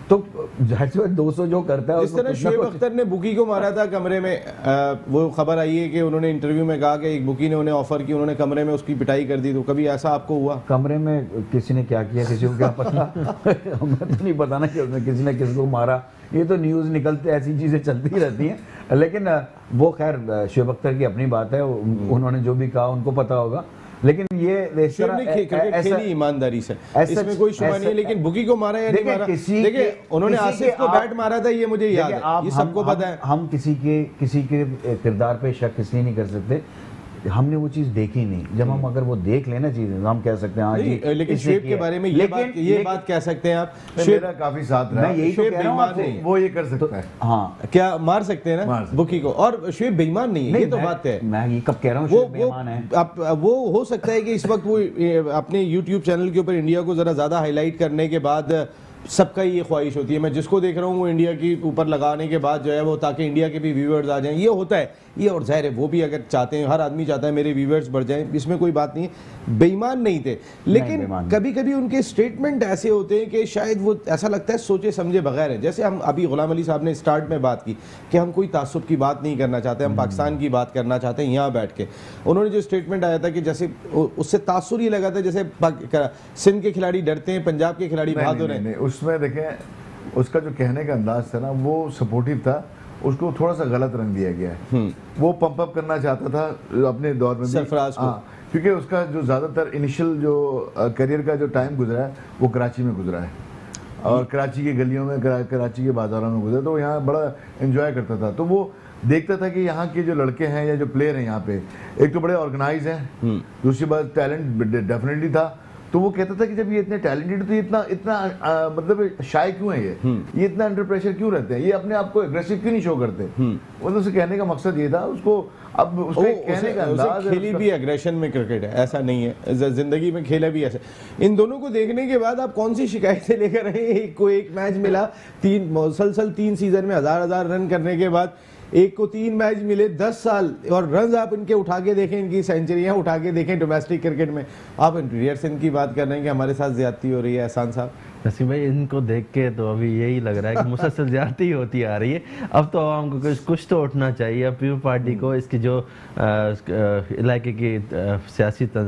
तो जाहिर सी बात दो सौ जो करता है जिस उसको तरह कुछ ना शुएब कुछ- अख्तर ने बुकी को मारा था कमरे में, आ, वो खबर आई है कि उन्होंने इंटरव्यू में कहा कि एक बुकी ने उन्हें ऑफर की, उन्होंने कमरे में उसकी पिटाई कर दी। तो कभी ऐसा आपको हुआ? कमरे में किसी ने क्या किया, किसी को क्या पता हमें तो नहीं पता ना कि उसने किसी ने किसको मारा। ये तो न्यूज़ निकलते ऐसी चीज़ें चलती रहती हैं। लेकिन वो खैर शुएब अख्तर की अपनी बात है, उन्होंने जो भी कहा उनको पता होगा। लेकिन ये इस शुएब तरह ने खे- क्रिकेट ऐसा- खेली ईमानदारी से, ऐसा- इसमें कोई शुबा नहीं है। ऐसा- लेकिन बुकी को मारा या नहीं देखिए, मारा, किसी देखिए के- उन्होंने किसी आसिफ के को आप- बैट मारा था, ये मुझे याद देखिए, है, आप ये हम- सबको हम- पता है। हम किसी के किसी के किरदार पे शक इसलिए नहीं कर सकते, हमने वो चीज देखी नहीं। जब हम अगर वो देख लेना चीजें तो हम कह सकते हैं हाँ जी। नहीं, लेकिन इसने शुएब के किया। बारे में ये लेकिन- बात ये लेकिन- बात कह सकते हैं आप, नहीं, शुएब मेरा काफी साथ रहा। मैं यही तो शुएब कह रहा हूँ बेईमान आपको। नहीं है। वो ये कर सकता है। हाँ क्या मार सकते हैं मार ना सकते बुकी को, और शुएब बेईमान नहीं है, ये तो मैं- बात है। मैं ये कब कह रहा हूँ वो शुएब वो बेईमान है। आप वो हो सकता है कि इस वक्त वो ए, अपने यूट्यूब चैनल के ऊपर इंडिया को ज़रा ज़्यादा हाईलाइट करने के बाद सबका ये ख्वाहिश होती है, मैं जिसको देख रहा हूँ वो इंडिया के ऊपर लगाने के बाद जो है वो ताकि इंडिया के भी व्यूवर्स आ जाएं, ये होता है ये। और जाहिर है वो भी अगर चाहते हैं, हर आदमी चाहता है मेरे व्यूवर्स बढ़ जाएं, इसमें कोई बात नहीं है। बेईमान नहीं थे, लेकिन बेईमान कभी कभी उनके स्टेटमेंट ऐसे होते हैं कि शायद वो ऐसा लगता है सोचे समझे बगैर है। जैसे हम अभी गुलाम अली साहब ने स्टार्ट में बात की कि हम कोई तासुब की बात नहीं करना चाहते, हम पाकिस्तान की बात करना चाहते हैं यहाँ बैठ के। उन्होंने जो स्टेटमेंट आया था कि जैसे उससे तासुर ये लगा था जैसे पाक- सिंध के खिलाड़ी डरते हैं, पंजाब के खिलाड़ी नहीं, बहादुर नहीं, हैं। नहीं, उसमें देखें उसका जो कहने का अंदाज था ना वो सपोर्टिव था, उसको थोड़ा सा गलत रंग दिया गया है। वो पंप अप करना चाहता था अपने दौर में भी। सरफराज को। हाँ, क्योंकि उसका जो ज़्यादातर इनिशियल जो करियर का जो टाइम गुजरा है वो कराची में गुजरा है, और कराची की गलियों में करा, कराची के बाज़ारों में गुजरा, तो वो यहाँ बड़ा एंजॉय करता था। तो वो देखता था कि यहाँ के जो लड़के हैं या जो प्लेयर हैं यहाँ पे, एक तो बड़े ऑर्गेनाइज हैं, दूसरी बात टैलेंट डेफिनेटली था। तो वो कहता था कि जब ये इतने टैलेंटेड तो ये इतना इतना आ, मतलब शाय क्यों है, ये ये इतना अंडर प्रेशर क्यों रहते हैं, ये अपने आप को एग्रेसिव क्यों नहीं शो करते। मतलब उससे कहने का मकसद ये था, उसको अब उसका ओ, कहने उसे, का उसे अंदाज है खेली उसका- भी एग्रेशन में क्रिकेट है, ऐसा नहीं है, ज- जिंदगी में खेला भी ऐसे। इन दोनों को देखने के बाद आप कौन सी शिकायतें लेकर आए? एक को एक मैच मिला, तीन मुसलसल तीन सीजन में हजार हजार रन करने के बाद एक को तीन मैच मिले दस साल, और रन आप इनके उठा के देखें, इनकी सेंचुरियां उठा के देखें डोमेस्टिक क्रिकेट में। आप इंटीरियर से इनकी बात कर रहे हैं कि हमारे साथ ज्यादती हो रही है। एहसान साहब, नसीम भाई इनको देख के तो अभी यही लग रहा है कि मुसलसल ज्यादती होती आ रही है। अब तो आवाम को कुछ कुछ तो उठना चाहिए। अब पीपल पार्टी को इसकी जो आ, आ, इलाके की आ, सियासी तन,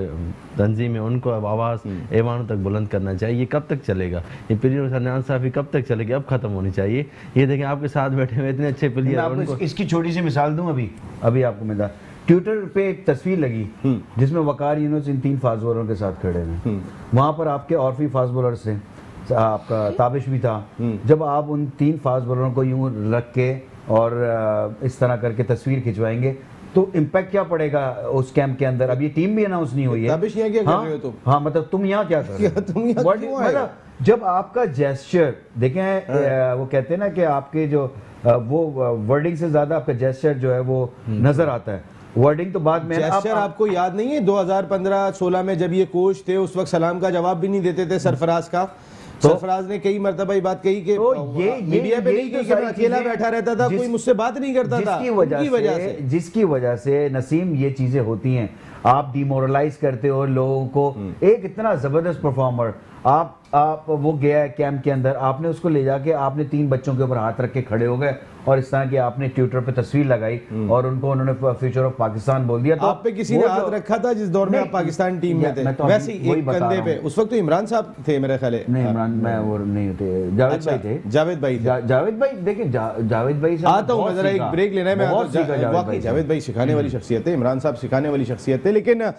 तंजीम है उनको अब आवाज़ ऐवानों तक बुलंद करना चाहिए। ये कब तक चलेगा? ये प्लेयर नाइंसाफ़ी कब तक चलेगी? अब ख़त्म होनी चाहिए। ये देखें आपके साथ बैठे हुए इतने अच्छे मैं प्लेयर, आपको उनको इस- इसकी छोटी सी मिसाल दूं। अभी अभी आपको मैं बता- ट्विटर पे एक तस्वीर लगी जिसमें वकार यूनुस इन तीन फास्ट बॉलरों के साथ खड़े हैं। वहां पर आपके और भी फास्ट बॉलर्स थे, आपका ताबिश भी था। जब आप उन तीन फास्ट बॉलरों को यूं रख के और अ, इस तरह करके तस्वीर खिंचवाएंगे तो इम्पैक्ट क्या पड़ेगा उस कैंप के अंदर? अब ये टीम भी अनाउंस नहीं हुई है। ताबिश यहाँ क्या कर हाँ, रहे हो तुम? हाँ मतलब तुम यहाँ क्या कर रहे हो? तुम यहाँ What- क्यों आए? मतलब जब आपका जेस्चर देखें, अ, वो कहते हैं ना कि आपके जो अ, वो वर्डिंग से ज्यादा आपका जेस्चर जो है वो नजर आता है। वर्डिंग तो बाद में है ना, जेस्चर आप- आपको याद नहीं है दो हज़ार पंद्रह सोलह में जब ये कोच थे, उस वक्त सलाम का जवाब भी नहीं देते थे सरफराज का। सरफराज ने कई मरतबा ये बात कही कि तो ये ये मीडिया पे ये नहीं तो कही कि मैं सारी अकेला चीजें- बैठा रहता था, जिस- कोई मुझसे बात नहीं करता था। जिसकी वजह उनकी से, वजह से जिसकी वजह से नसीम ये चीजें होती हैं। आप डिमोरलाइज करते हो लोगों को। एक इतना जबरदस्त परफॉर्मर आप आप वो गया है कैंप के अंदर, आपने उसको ले जाके आपने तीन बच्चों के ऊपर हाथ रख के खड़े हो गए और इस तरह की आपने ट्विटर पे तस्वीर लगाई और उनको उन्होंने फ्यूचर ऑफ पाकिस्तान बोल दिया। तो आप पे किसी वो ने जो- हाथ रखा था जिस दौर में नहीं, आप पाकिस्तान टीम में या- थे? मैं तो अभी वैसे ही वही एक बता कंधे रहा पे हूं। उस वक्त तो इमरान साहब थे मेरे ख्याल है। नहीं इमरान मैं वो नहीं होते, जावेद अच्छा, भाई थे। जावेद भाई थे। जा, जावेद भाई देखिए जा, जावेद भाई से आता हूँ बहुत मैं, जरा सीखा, एक ब्रेक लेना है। मैं बहुत आता हूं। सीखा जा- जावेद वाकई भाई से। जावेद भाई सिखाने वाली शख्सियत है, इमरान साहब सिखाने वाली शख्सियत है। लेकिन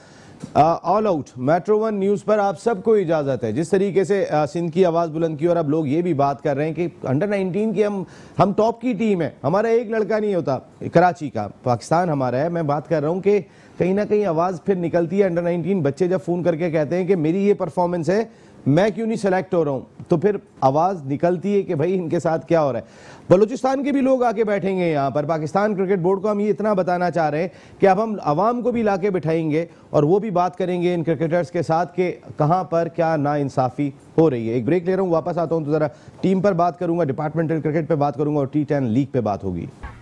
all out metro one news पर आप सबको इजाज़त है। जिस तरीके से आ, सिंध की आवाज़ बुलंद की और अब लोग ये भी बात कर रहे हैं कि अंडर नाइनटीन की हम हम टॉप की टीम है, हमारा एक लड़का नहीं होता कराची का, पाकिस्तान हमारा है। मैं बात कर रहा हूँ कि कहीं ना कहीं आवाज़ फिर निकलती है। अंडर नाइनटीन बच्चे जब फ़ोन करके कहते हैं कि मेरी ये परफॉर्मेंस है, मैं क्यों नहीं सेलेक्ट हो रहा हूँ, तो फिर आवाज़ निकलती है कि भाई इनके साथ क्या हो रहा है। बलूचिस्तान के भी लोग आके बैठेंगे यहाँ पर। पाकिस्तान क्रिकेट बोर्ड को हम ये इतना बताना चाह रहे हैं कि अब हम आवाम को भी लाके बिठाएंगे और वो भी बात करेंगे इन क्रिकेटर्स के साथ कि कहाँ पर क्या नाइंसाफ़ी हो रही है। एक ब्रेक ले रहा हूँ, वापस आता हूँ तो ज़रा टीम पर बात करूँगा, डिपार्टमेंटल क्रिकेट पर बात करूँगा और टी टेन लीग पर बात होगी।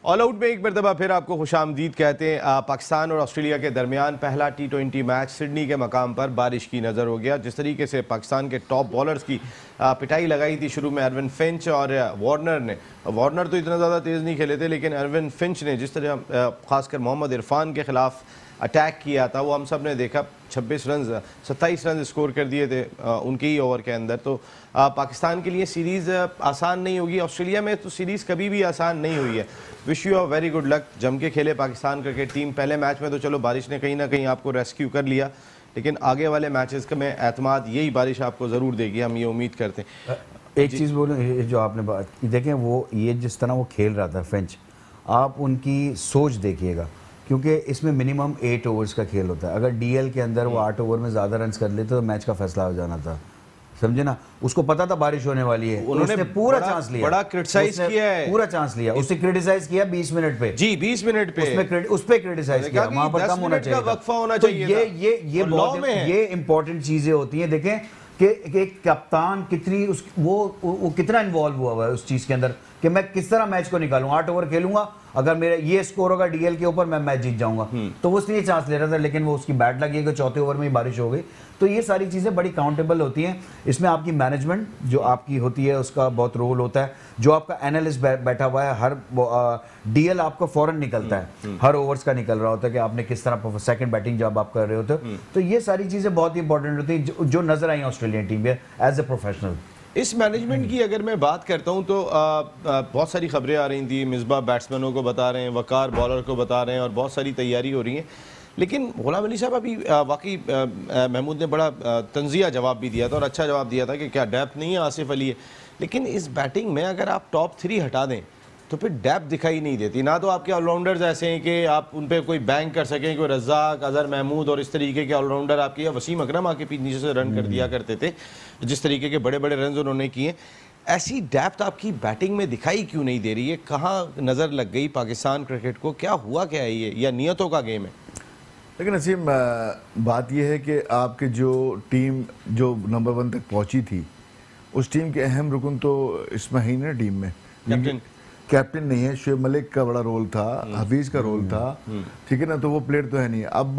ऑल आउट में एक मरतबा फिर आपको खुशामदीद कहते हैं। आ, पाकिस्तान और ऑस्ट्रेलिया के दरमियान पहला टी ट्वेंटी मैच सिडनी के मकाम पर बारिश की नज़र हो गया। जिस तरीके से पाकिस्तान के टॉप बॉलर्स की आ, पिटाई लगाई थी शुरू में एरविन फिंच और वार्नर ने, वार्नर तो इतना ज़्यादा तेज़ नहीं खेले थे, लेकिन एरविन फिंच ने जिस तरह ख़ासकर मोहम्मद इरफान के ख़िलाफ़ अटैक किया था वो हम सब ने देखा। छब्बीस रन सत्ताईस रन स्कोर कर दिए थे उनके ही ओवर के अंदर। तो आ, पाकिस्तान के लिए सीरीज़ आसान नहीं होगी। ऑस्ट्रेलिया में तो सीरीज़ कभी भी आसान नहीं हुई है। Wish you a very good luck. जम के खेले पाकिस्तान क्रिकेट टीम। पहले मैच में तो चलो बारिश ने कहीं ना कहीं आपको रेस्क्यू कर लिया, लेकिन आगे वाले मैचेस का में एतमाद यही बारिश आपको ज़रूर देगी, हम ये उम्मीद करते हैं। एक चीज़ बोलूँ, जो आपने बात की, देखें वो ये जिस तरह वो खेल रहा था फिंच, आप उनकी सोच देखिएगा, क्योंकि इसमें मिनिमम एट ओवर्स का खेल होता है। अगर डीएल के अंदर वो आठ ओवर में ज़्यादा रन कर लेते तो मैच का फैसला हो जाना था, समझे ना। उसको पता था बारिश होने वाली है, उन्होंने उसने पूरा बड़ा, चांस लिया, बड़ा क्रिटिसाइज किया है, पूरा चांस लिया। उसने क्रिटिसाइज किया बीस मिनट पे, जी बीस मिनट पे उसमें उस पे क्रिटिसाइज किया, वहां पर कम होना चाहिए, वक्फा होना तो चाहिए। ये ये ये बहुत ये इंपॉर्टेंट चीजें होती हैं। देखें कि एक कप्तान कितनी उस वो वो कितना इन्वॉल्व हुआ हुआ है उस चीज के अंदर कि मैं किस तरह मैच को निकालूं। आठ ओवर खेलूंगा, अगर मेरा ये स्कोर होगा डीएल के ऊपर, मैं मैच जीत जाऊंगा। तो वो उसने ये चांस ले रहा था, लेकिन वो उसकी बैट लगी कि चौथे ओवर में ही बारिश हो गई। तो ये सारी चीज़ें बड़ी काउंटेबल होती हैं। इसमें आपकी मैनेजमेंट जो आपकी होती है उसका बहुत रोल होता है। जो आपका एनालिस्ट बैठा हुआ है, हर डीएल आपका फौरन निकलता है, हर ओवर्स का निकल रहा होता है कि आपने किस तरह सेकंड बैटिंग जब आप कर रहे होते हो। तो ये सारी चीज़ें बहुत ही इंपॉर्टेंट होती हैं, जो, जो नजर आई ऑस्ट्रेलियन टीम में एज ए प्रोफेशनल। इस मैनेजमेंट की अगर मैं बात करता हूं तो आ, आ, बहुत सारी खबरें आ रही थी। मिसबा बैट्समैनों को बता रहे हैं, वकार बॉलर को बता रहे हैं, और बहुत सारी तैयारी हो रही है। लेकिन गुलाम अली साहब अभी वाकई महमूद ने बड़ा तंजिया जवाब भी दिया था, और अच्छा जवाब दिया था कि क्या डेप्थ नहीं है आसिफ अली है। लेकिन इस बैटिंग में अगर आप टॉप थ्री हटा दें तो फिर डेप्थ दिखाई नहीं देती। ना तो आपके ऑलराउंडर्स ऐसे हैं कि आप उन पर कोई बैंक कर सकें, कोई रज़ाक, अज़हर महमूद और इस तरीके के ऑलराउंडर आपके, या वसीम अकरम आके नीचे से रन कर दिया करते थे, जिस तरीके के बड़े बड़े रन उन्होंने किए। ऐसी डेप्थ आपकी बैटिंग में दिखाई क्यों नहीं दे रही है? कहाँ नज़र लग गई पाकिस्तान क्रिकेट को? क्या हुआ क्या है ये, या नियतों का गेम है? लेकिन नसीम, बात यह है कि आपके जो टीम जो नंबर वन तक पहुंची थी, उस टीम के अहम रुकन तो इसमें ही ना टीम में कैप्टन कैप्टन नहीं है। शुएब मलिक का बड़ा रोल था, हफीज का रोल था, ठीक है ना। तो वो प्लेयर तो है नहीं। अब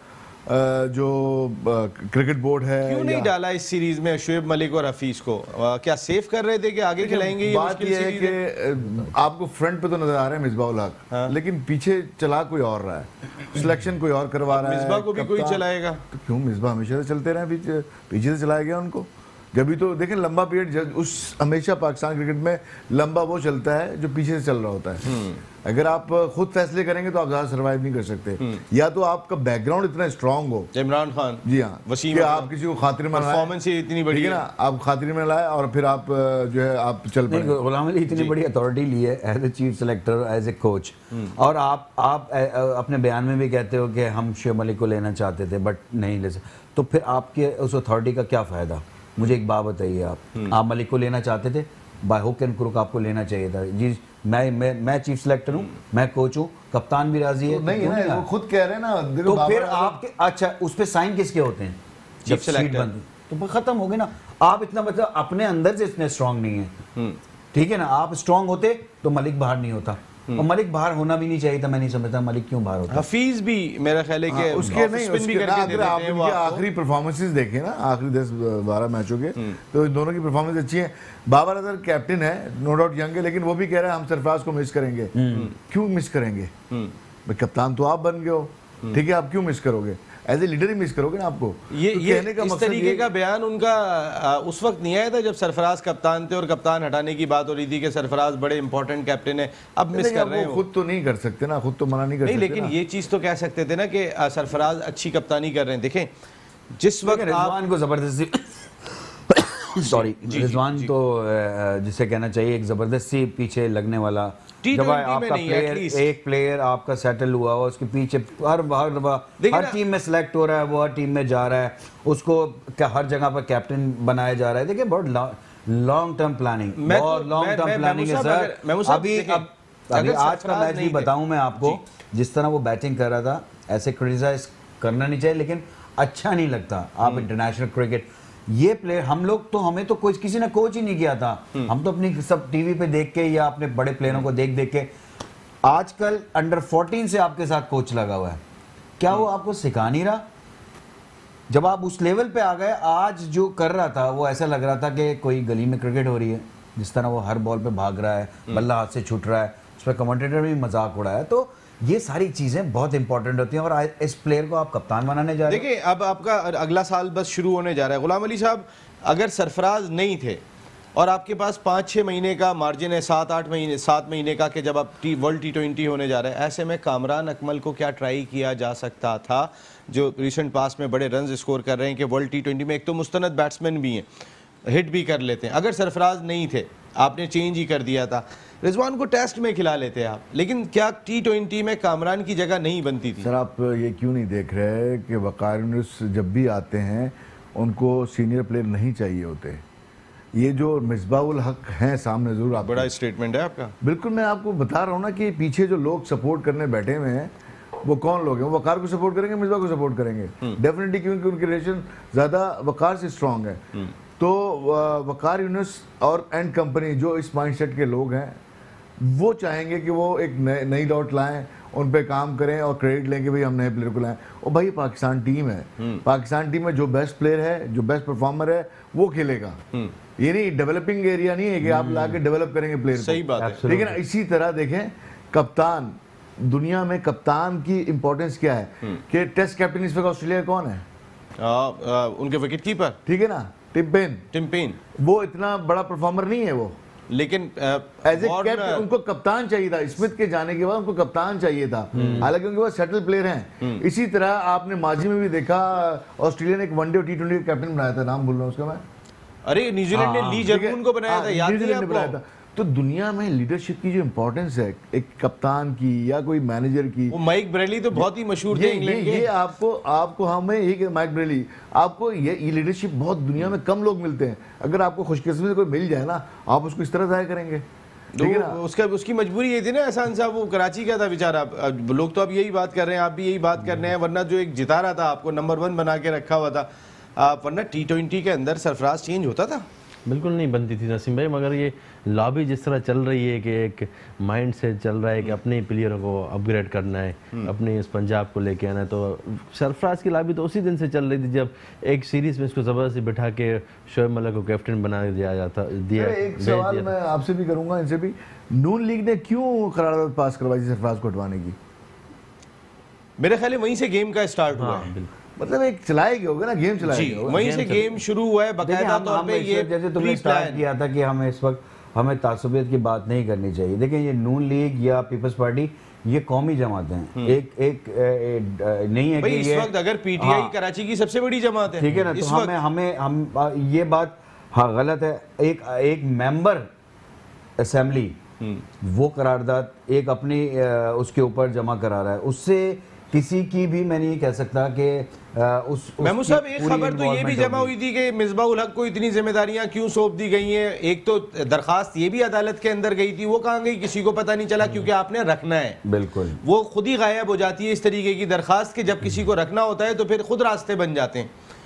जो क्रिकेट बोर्ड है, क्यों नहीं डाला इस सीरीज में शुएब मलिक और हफीज को? क्या सेफ कर रहे थे कि आगे खिलाएंगे? ये बात यह है कि आपको फ्रंट पे तो नजर आ रहे हैं मिसबाह उल हक, हाँ। लेकिन पीछे चला कोई और रहा है, सिलेक्शन कोई और करवा रहा है। मिसबाह को भी कोई चलाएगा तो क्यों? मिसबाह हमेशा से चलते रहे, पीछे पीछे से चलाया गया उनको। जब भी तो देखें लंबा पीरियड उस हमेशा पाकिस्तान क्रिकेट में लंबा वो चलता है जो पीछे से चल रहा होता है। अगर आप खुद फैसले करेंगे तो आप ज़्यादा सर्वाइव नहीं कर सकते, या तो आपका बैकग्राउंड इतना स्ट्रांग हो। इमरान खान, जी हाँ, वसीम, आप किसी को खातिर में परफॉर्मेंस ही इतनी बड़ी है ना, आप खातिर में लाए और फिर आप जो है आप चल पड़े। गुलाम अली इतनी बड़ी अथॉरिटी ली है as a chief selector, as a coach, और आप आप अपने बयान में भी कहते हो कि हम शुएब मलिक को लेना चाहते थे बट नहीं ले सकते। तो फिर आपके उस अथॉरिटी का क्या फ़ायदा? मुझे एक बात बताइए, आप आप मलिक को लेना चाहते थे, बाय हुक एंड क्रुक आपको लेना चाहिए था। जी मैं मैं मैं चीफ सेलेक्टर हूँ, मैं कोच हूँ, कप्तान भी राजी है, तो नहीं है ना, वो खुद कह रहे हैं ना। तो फिर आपके अच्छा उस पे साइन किसके होते हैं? Chief selector. तो खत्म हो गया ना। आप इतना मतलब अपने अंदर से इतने स्ट्रांग नहीं है, ठीक है ना। आप स्ट्रांग होते तो मलिक बाहर नहीं होता, और मलिक बाहर होना भी नहीं चाहिए था। मैं नहीं समझता मलिक क्यों बाहर होता। हफीज भी मेरा ख्याल है कि उसके नहीं, उसके ना, अगर आप इनके आखिरी परफॉर्मेंसेस देखें ना, आखिरी दस बारह मैचों के, तो इन दोनों की परफॉर्मेंस अच्छी है। बाबर अजहर कैप्टन है, नो डाउट यंग है, लेकिन वो भी कह रहे हैं हम सरफराज को मिस करेंगे। क्यों मिस करेंगे? भाई कप्तान तो आप बन गए हो, ठीक है, आप क्यों मिस करोगे? एज ए लीडर ही मिस करोगे ना आपको। ये तो ये कहने का इस मकसद तरीके का बयान उनका आ, उस वक्त नहीं आया था जब सरफराज कप्तान थे और कप्तान हटाने की बात हो रही थी कि सरफराज बड़े इंपॉर्टेंट कैप्टन है, अब मिस कर रहे हैं। खुद तो नहीं कर सकते ना, खुद तो मना नहीं कर नहीं, सकते। लेकिन ये चीज तो कह सकते थे ना कि सरफराज अच्छी कप्तानी कर रहे हैं। देखें जिस वक्त रिजवान को जबरदस्ती सॉरी रिजवान तो जिसे कहना चाहिए एक जबरदस्ती पीछे लगने वाला, जब आपका प्लेयर एक प्लेयर आपका सेटल हुआ हो, उसके पीछे हर हर हर टीम में सिलेक्ट हो रहा है, वो हर टीम में जा रहा है, उसको हर जगह पर कैप्टन बनाया जा रहा है। देखिए बहुत लॉन्ग टर्म प्लानिंग, बहुत लॉन्ग टर्म प्लानिंग है सर। अभी अब अभी आज का मैच भी बताऊं मैं आपको, जिस तरह वो बैटिंग कर रहा था, ऐसे क्रिटिसाइज करना नहीं चाहिए, लेकिन अच्छा नहीं लगता। आप इंटरनेशनल क्रिकेट ये प्लेयर, हम लोग तो, हमें तो कोई किसी ने कोच ही नहीं किया था, हम तो अपनी सब टीवी पे देख के या अपने बड़े प्लेयरों को देख देख के आजकल अंडर फोर्टीन से आपके साथ कोच लगा हुआ है, क्या वो आपको सिखा नहीं रहा? जब आप उस लेवल पे आ गए, आज जो कर रहा था वो ऐसा लग रहा था कि कोई गली में क्रिकेट हो रही है, जिस तरह वो हर बॉल पे भाग रहा है, बल्ला हाथ से छूट रहा है, उस पर कमेंटेटर भी मजाक उड़ाया। तो ये सारी चीजें बहुत इंपॉर्टेंट होती हैं और इस प्लेयर को आप कप्तान बनाने जा रहे हैं। देखिए अब आपका अगला साल बस शुरू होने जा रहा है। गुलाम अली साहब, अगर सरफराज नहीं थे और आपके पास पाँच छः महीने का मार्जिन है, सात आठ महीने सात महीने का, कि जब आप टी वर्ल्ड टी ट्वेंटी होने जा रहे हैं, ऐसे में कामरान अकमल को क्या ट्राई किया जा सकता था, जो रिसेंट पास में बड़े रन स्कोर कर रहे हैं, कि वर्ल्ड टी ट्वेंटी में एक तो मुस्तनद बैट्समैन भी हैं, हिट भी कर लेते हैं। अगर सरफराज नहीं थे, आपने चेंज ही कर दिया था, रिजवान को टेस्ट में खिला लेते आप, लेकिन क्या टी ट्वेंटी में कामरान की जगह नहीं बनती थी? सर आप ये क्यों नहीं देख रहे कि वकार यूनुस जब भी आते हैं उनको सीनियर प्लेयर नहीं चाहिए होते। ये जो मिसबाउल हक हैं सामने, जरूर आप, बड़ा स्टेटमेंट है आपका। बिल्कुल, मैं आपको बता रहा हूँ ना कि पीछे जो लोग सपोर्ट करने बैठे हुए हैं वो कौन लोग हैं? वो वकार को सपोर्ट करेंगे, मिसबा को सपोर्ट करेंगे डेफिनेटली, क्योंकि उनकी रिलेशन ज्यादा वकार से स्ट्रांग है। तो वकार यूनुस और एंड कंपनी जो इस माइंडसेट के लोग हैं, वो चाहेंगे कि वो एक नई डॉट लाएं, उन पे काम करें और क्रेडिट लें कि भाई हम नए प्लेयर को लाएं। और भाई पाकिस्तान टीम है, पाकिस्तान टीम में जो बेस्ट प्लेयर है, जो बेस्ट परफॉर्मर है, वो खेलेगा। ये नहीं डेवलपिंग एरिया नहीं है कि आप लाके डेवलप करेंगे प्लेयर को। सही बात है। लेकिन इसी तरह देखें, कप्तान, दुनिया में कप्तान की इंपॉर्टेंस क्या है कि टेस्ट कैप्टन इस वक्त ऑस्ट्रेलिया कौन है? आ, आ, उनके विकेट कीपर, ठीक है ना, टिम पेन। टिम पेन वो इतना बड़ा परफॉर्मर नहीं है वो, लेकिन एज ए कैप्टन उनको कप्तान चाहिए था। स्मिथ के जाने के बाद उनको कप्तान चाहिए था, हालांकि उनके पास सेटल प्लेयर हैं। इसी तरह आपने माजी में भी देखा, ऑस्ट्रेलिया ने एक वनडे और टी ट्वेंटी का कैप्टन बनाया था, नाम भूल रहा हूँ उसका मैं। अरे न्यूजीलैंड ने ली जर्मन को बनाया था, याद नहीं आपको? तो दुनिया में लीडरशिप की जो इंपॉर्टेंस है एक कप्तान की या कोई मैनेजर की, वो माइक ब्रेली तो बहुत ही मशहूर थे इंग्लैंड के। ये आपको आपको हमें ये माइक ब्रेली, आपको ये ये लीडरशिप बहुत दुनिया में कम लोग मिलते हैं। अगर आपको खुशकिस्मती से कोई मिल जाए ना, आप उसको इस तरह जाया करेंगे। तो उसका उसकी मजबूरी ये थी ना एहसान साहब, वो कराची का था बेचारा। लोग तो अब यही बात कर रहे हैं, आप भी यही बात कर रहे हैं, वरना जो एक जिता रहा था आपको नंबर वन बना के रखा हुआ था, वरना टी ट्वेंटी के अंदर सरफराज चेंज होता था? बिल्कुल नहीं बनती थी नसीम भाई, मगर ये लॉबी जिस तरह चल रही है कि एक माइंड से चल रहा है कि अपने प्लेयरों को अपग्रेड करना है, अपने इस पंजाब को लेके आना है, तो सरफराज की लॉबी तो उसी दिन से चल रही थी जब एक सीरीज में इसको ज़बरदस्ती बिठा के शोएब मलिक को कैप्टन बना दिया जाता दिया। एक सवाल मैं आपसे भी करूंगा, इनसे भी, नून लीग ने क्यों करारदाद पास करवाई थी सरफराज को हटवाने की? मेरे ख्याल वहीं से गेम का स्टार्ट हुआ है। मतलब एक चलाएगी होगा ना, गेम चलाएगी होगा, वहीं से गेम शुरू हुआ है बकायदा तौर पे। ये जैसे तुमने स्टार्ट किया था कि हम इस वक्त हमें तासुबियत की बात नहीं करनी चाहिए। देखिए ये नून लीग या पीपल्स पार्टी ये कौमी जमातें हैं, एक एक नहीं है कि इस ये वक्त अगर पीटीआई कराची की सबसे बड़ी जमात है, ठीक है ना, तो हमें हमें हम ये बात हाँ गलत है। एक एक मेंबर असेंबली वो करारदाद एक अपनी उसके ऊपर जमा करा रहा है, उससे किसी की भी मैं नहीं कह सकता कि उस महमूद साहब एक खबर तो ये भी जमा हुई थी कि मिसबाउल हक को इतनी जिम्मेदारियां क्यों सौंप दी गई हैं। एक तो दरखास्त ये भी अदालत के अंदर गई थी, वो कहाँ गई किसी को पता नहीं चला, क्योंकि आपने रखना है। बिल्कुल वो खुद ही गायब हो जाती है इस तरीके की दरखास्त, कि जब किसी को रखना होता है तो फिर खुद रास्ते बन जाते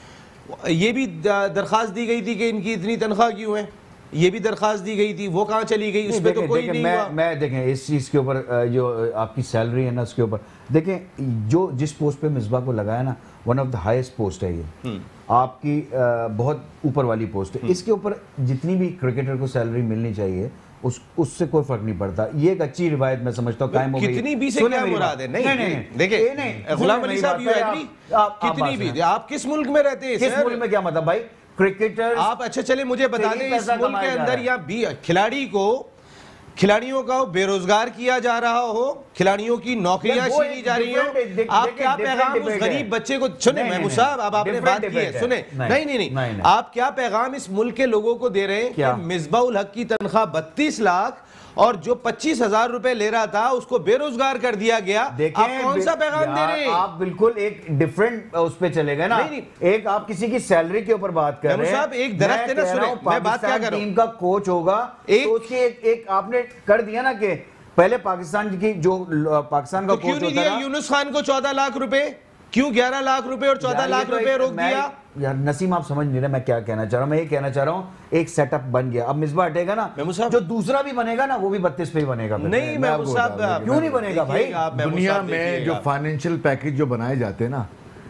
हैं। ये भी दरखास्त दी गई थी कि इनकी इतनी तनख्वाह क्यों है, ये भी दरखास्त दी गई थी, वो कहाँ चली गई, उस पर तो कोई नहीं मैं, हुआ। मैं देखें इस चीज़ के ऊपर जो आपकी सैलरी है ना, उसके ऊपर देखें, जो जिस पोस्ट पे मिसबा को लगाया ना, one of the highest post है ये, आपकी आ, बहुत ऊपर वाली पोस्ट है। इसके ऊपर जितनी भी क्रिकेटर को सैलरी मिलनी चाहिए उस उससे कोई फर्क नहीं पड़ता। ये एक अच्छी रिवायत मैं समझता हूँ कायम हो गई। कितनी भी से क्या मुराद है? नहीं नहीं देखिए गुलाम अली साहब, यू एग्री? कितनी भी, आप किस मुल्क में रहते हैं? किस मुल्क में क्या मतलब भाई, क्रिकेटर आप अच्छा चले मुझे बता दें, इस मुल्क के अंदर या भी खिलाड़ी को खिलाड़ियों का बेरोजगार किया जा रहा हो, खिलाड़ियों की नौकरियां छीनी जा रही हो, आप क्या पैगाम उस गरीब बच्चे को, सुने महमूद साहब अब आपने बात की है, सुने नहीं नहीं नहीं आप क्या पैगाम इस मुल्क के लोगों को दे रहे हैं कि मिसबाउल हक की तनख्वाह बत्तीस लाख और जो पच्चीस हजार रुपए ले रहा था उसको बेरोजगार कर दिया गया। आप कौन सा पैगाम दे रहे हैं? आप बिल्कुल एक डिफरेंट उस पे चले गए ना। नहीं, नहीं। एक आप किसी की सैलरी के ऊपर बात कर रहे हैं, साहब एक दरख्त है ना, सुने मैं बात क्या कर रहा हूं, टीम का कोच होगा तो उसकी एक, एक आपने कर दिया ना कि पहले पाकिस्तान की जो पाकिस्तान का कोच होता है, यूनुस खान को चौदह लाख रुपए क्यों ग्यारह लाख रुपए और चौदह यार, ये लाख तो रुपए एक- रोक मैं- दिया? यार नसीम, आप समझ नहीं रहे मैं क्या कहना चाह रहा हूँ। मैं ये कहना चाह रहा हूँ एक सेटअप बन गया, अब मिसबा हटेगा ना, महमूद साहब- जो दूसरा भी बनेगा ना वो भी बत्तीस पे ही बनेगा फिर। नहीं मैं महमूद आपको साहब, बता दूं, क्यों नहीं बनेगा भाई? देखिएगा आप, महमूद दुनिया साहब में जो देखिएगा। फाइनेंशियल पैकेज जो बनाए जाते हैं ना,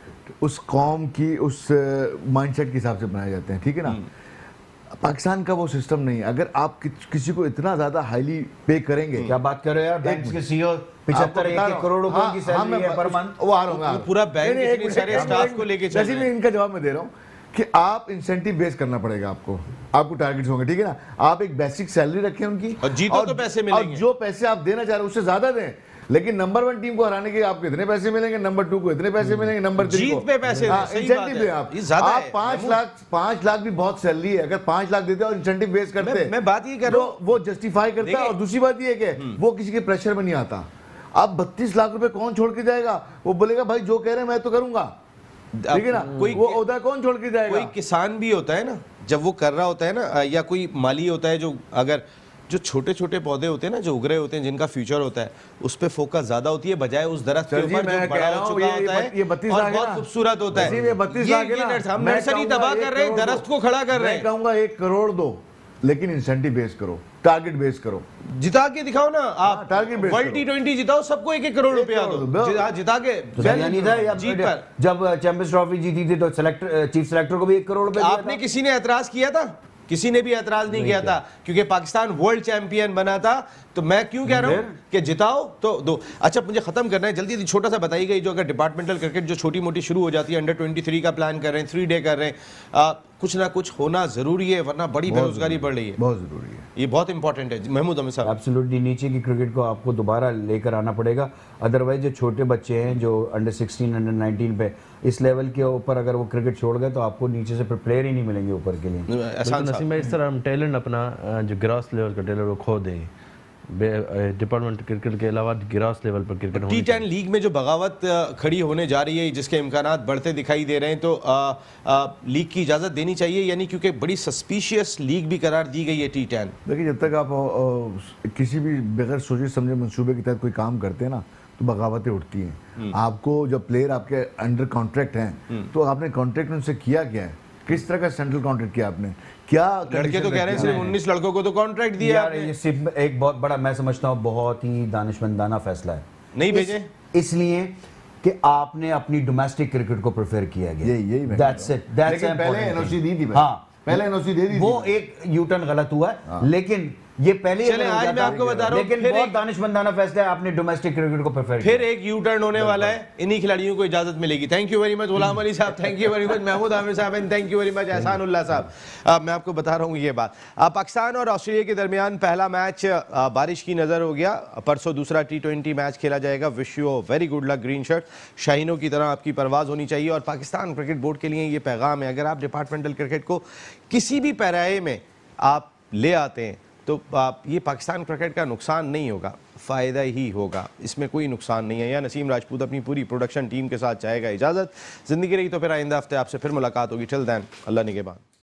उस कौम की उस माइंडसेट के हिसाब से बनाए जाते हैं, ठीक है ना। पाकिस्तान का वो सिस्टम नहीं है। अगर आप कि, किसी को इतना ज्यादा हाईली पे करेंगे, क्या बात कर रहे हो यार, बैंक के सीईओ आपको पिछहत्तर बता एक रहा एक हूं। करोड़ रुपए हाँ, की हाँ, सैलरी मैं है पर उस- मंथ। वो आ रहा हूं, मैं आ रहा हूं। पूरा बैंक नहीं, नहीं, इतने एक सारे मिनट, स्टाफ एक को लेके मिनट, चल जैसे रहे मैं हैं। इनका जवाब मैं दे रहा हूँ कि आप इंसेंटिव बेस करना पड़ेगा आपको, आपको टारगेट्स होंगे, ठीक है ना। आप एक बेसिक सैलरी रखें उनकी, और जीतो तो पैसे मिलेंगे। और जो पैसे आप देना चाह रहे हैं उससे ज्यादा दें, लेकिन नंबर वन टीम को हराने के आपको इतने पैसे मिलेंगे, नंबर टू को इतने पैसे मिलेंगे, नंबर थ्री जीत को पे पैसे दें, हाँ, सही इंसेंटिव बात है। दें आप। ये ज्यादा आप है, पांच महमूद। लाख पांच लाख भी बहुत सैलरी है, अगर पांच लाख देते और इंसेंटिव बेस करते मैं- मैं बात ये कर रहा हूं- तो वो जस्टिफाई करता है। देखिए- और दूसरी बात ये है कि वो किसी के प्रेशर में नहीं आता। अब बत्तीस लाख रुपए कौन छोड़ के जाएगा? वो बोलेगा भाई जो कह रहे हैं मैं तो करूंगा, ठीक है ना। कोई- वो ओहदा कौन छोड़ के जाएगा? कोई किसान भी होता है ना, जब वो कर रहा होता है ना, या कोई माली होता है जो अगर जो छोटे छोटे पौधे होते हैं ना, जो उग रहे होते हैं, जिनका फ्यूचर होता है, उस पे फोकस ज्यादा होती है बजाय उस दरख्त के सर जी, ऊपर मैं जो कह बड़ा रहा हो हूं, चुका ये- होता ये- है ये बत्तीस और लाख है बहुत ना? खूबसूरत होता है। नसीब, ये बत्तीस ये- लाख है ये ना? नर्स- हम मैं नर्सरी कहूंगा तबाह एक कर रहे हैं, करोड़ दरख्त दो। को खड़ा कर रहे मैं हैं। कहूंगा एक करोड़ दो, लेकिन इंसेंटिव बेस करो, टारगेट बेस करो। जिता के दिखाओ ना आप, टारगेट बेस वर्ल्ड करो। टी ट्वेंटी जिताओ, सबको एक एक करोड़ एक रुपया करोड़ दो, दो। जिता जिता के तो दरिया नहीं था या जीत पर। जब चैंपियंस ट्रॉफी जीती थी तो सेलेक्टर चीफ सेलेक्टर को भी एक करोड़ रुपए दिया आपने था। किसी ने एतराज किया था? किसी ने भी एतराज नहीं किया था, क्योंकि पाकिस्तान वर्ल्ड चैंपियन बना था। तो मैं क्यों कह रहा हूं कि जिताओ तो दो। अच्छा, मुझे खत्म करना है जल्दी जल्दी, छोटा सा बताइएगा, ये जो अगर डिपार्टमेंटल क्रिकेट जो छोटी मोटी शुरू हो जाती है, अंडर तेईस का प्लान कर रहे हैं, थ्री डे कर रहे हैं, आ, कुछ ना कुछ होना जरूरी है, वरना बड़ी बेरोजगारी बढ़ रही है। बहुत जरूरी है, ये बहुत इंपॉर्टेंट है महमूद अमीर साहब। एब्सोल्युटली नीचे की क्रिकेट को आपको दोबारा लेकर आना पड़ेगा, अदरवाइज जो छोटे बच्चे हैं जो अंडर सोलह अंडर उन्नीस पे इस लेवल के ऊपर अगर वो क्रिकेट छोड़ गए तो आपको नीचे से प्लेयर ही नहीं मिलेंगे ऊपर के लिए। एहसान नसीम साहब, भाई, इस तरह हम टैलेंट अपना अ, जो ग्रास लेवल का टैलेंट वो खो दें। डिपार्टमेंट क्रिकेट के अलावा ग्रास लेवल पर क्रिकेट टी होनी टेन लीग में जो बगावत अ, खड़ी होने जा रही है, जिसके इम्कानात बढ़ते दिखाई दे रहे हैं, तो आ, आ, लीग की इजाज़त देनी चाहिए, यानी क्योंकि बड़ी सस्पिशियस लीग भी करार दी गई है टी टेन। देखिए जब तक आप अ, किसी भी बगैर सोचे समझे मंसूबे के तहत कोई काम करते हैं ना, तो बगावतें उठती हैं। आपको जब प्लेयर आपके अंडर कॉन्ट्रैक्ट हैं, तो आपने कॉन्ट्रैक्ट उनसे किया क्या है? किस तरह का सेंट्रल कॉन्ट्रैक्ट किया आपने? क्या लड़के तो कह रहे हैं सिर्फ उन्नीस लड़कों को तो कॉन्ट्रैक्ट दिया यार आपने। ये सिर्फ एक बहुत बड़ा, मैं समझता हूँ बहुत ही दानिशमंदाना फैसला है। नहीं भेजे? इस- इसलिए कि आपने अपनी डोमेस्टिक क्रिकेट को प्रेफर किया गया। यही- यही मैं दैट्स कह इट, रहा हूं। दैट्स लेकिन पहले important एनओसी thing। दी थी भाई। हाँ, पहले एनओसी दे दी थी। वो एक यू टर्न गलत हुआ है, लेकिन ये पहले ही चलें, अगर हो आज मैं जाता, आपको बता रहा हूं, लेकिन फिर बहुत एक- दानिशमंदाना फैसला है, आपने डोमेस्टिक क्रिकेट को प्रेफर फिर किया। एक यू टर्न होने वाला है, इन्हीं खिलाड़ियों को इजाजत मिलेगी। Thank you very much Ghulam Ali साहब, thank you very much Mahmood Aamir साहब, and thank you very much Ehsan Ullah साहब। अब मैं आपको बता रहा हूँ ये बात, आ, पाकिस्तान और ऑस्ट्रेलिया के दरमियान पहला मैच आ, बारिश की नजर हो गया। परसों दूसरा टी ट्वेंटी मैच खेला जाएगा। Wish you very good luck green shirt, शाहीनों की तरह आपकी परवाज होनी चाहिए। और पाकिस्तान क्रिकेट बोर्ड के लिए ये पैगाम है, अगर आप डिपार्टमेंटल क्रिकेट को किसी भी पैराए में आप ले आते हैं तो आप ये पाकिस्तान क्रिकेट का नुकसान नहीं होगा, फ़ायदा ही होगा, इसमें कोई नुकसान नहीं है। या नसीम राजपूत अपनी पूरी प्रोडक्शन टीम के साथ चाहेगा इजाज़त। ज़िंदगी रही तो फिर आइंदा हफ्ते आपसे फिर मुलाकात होगी। टिल देन अल्लाह निगहबान।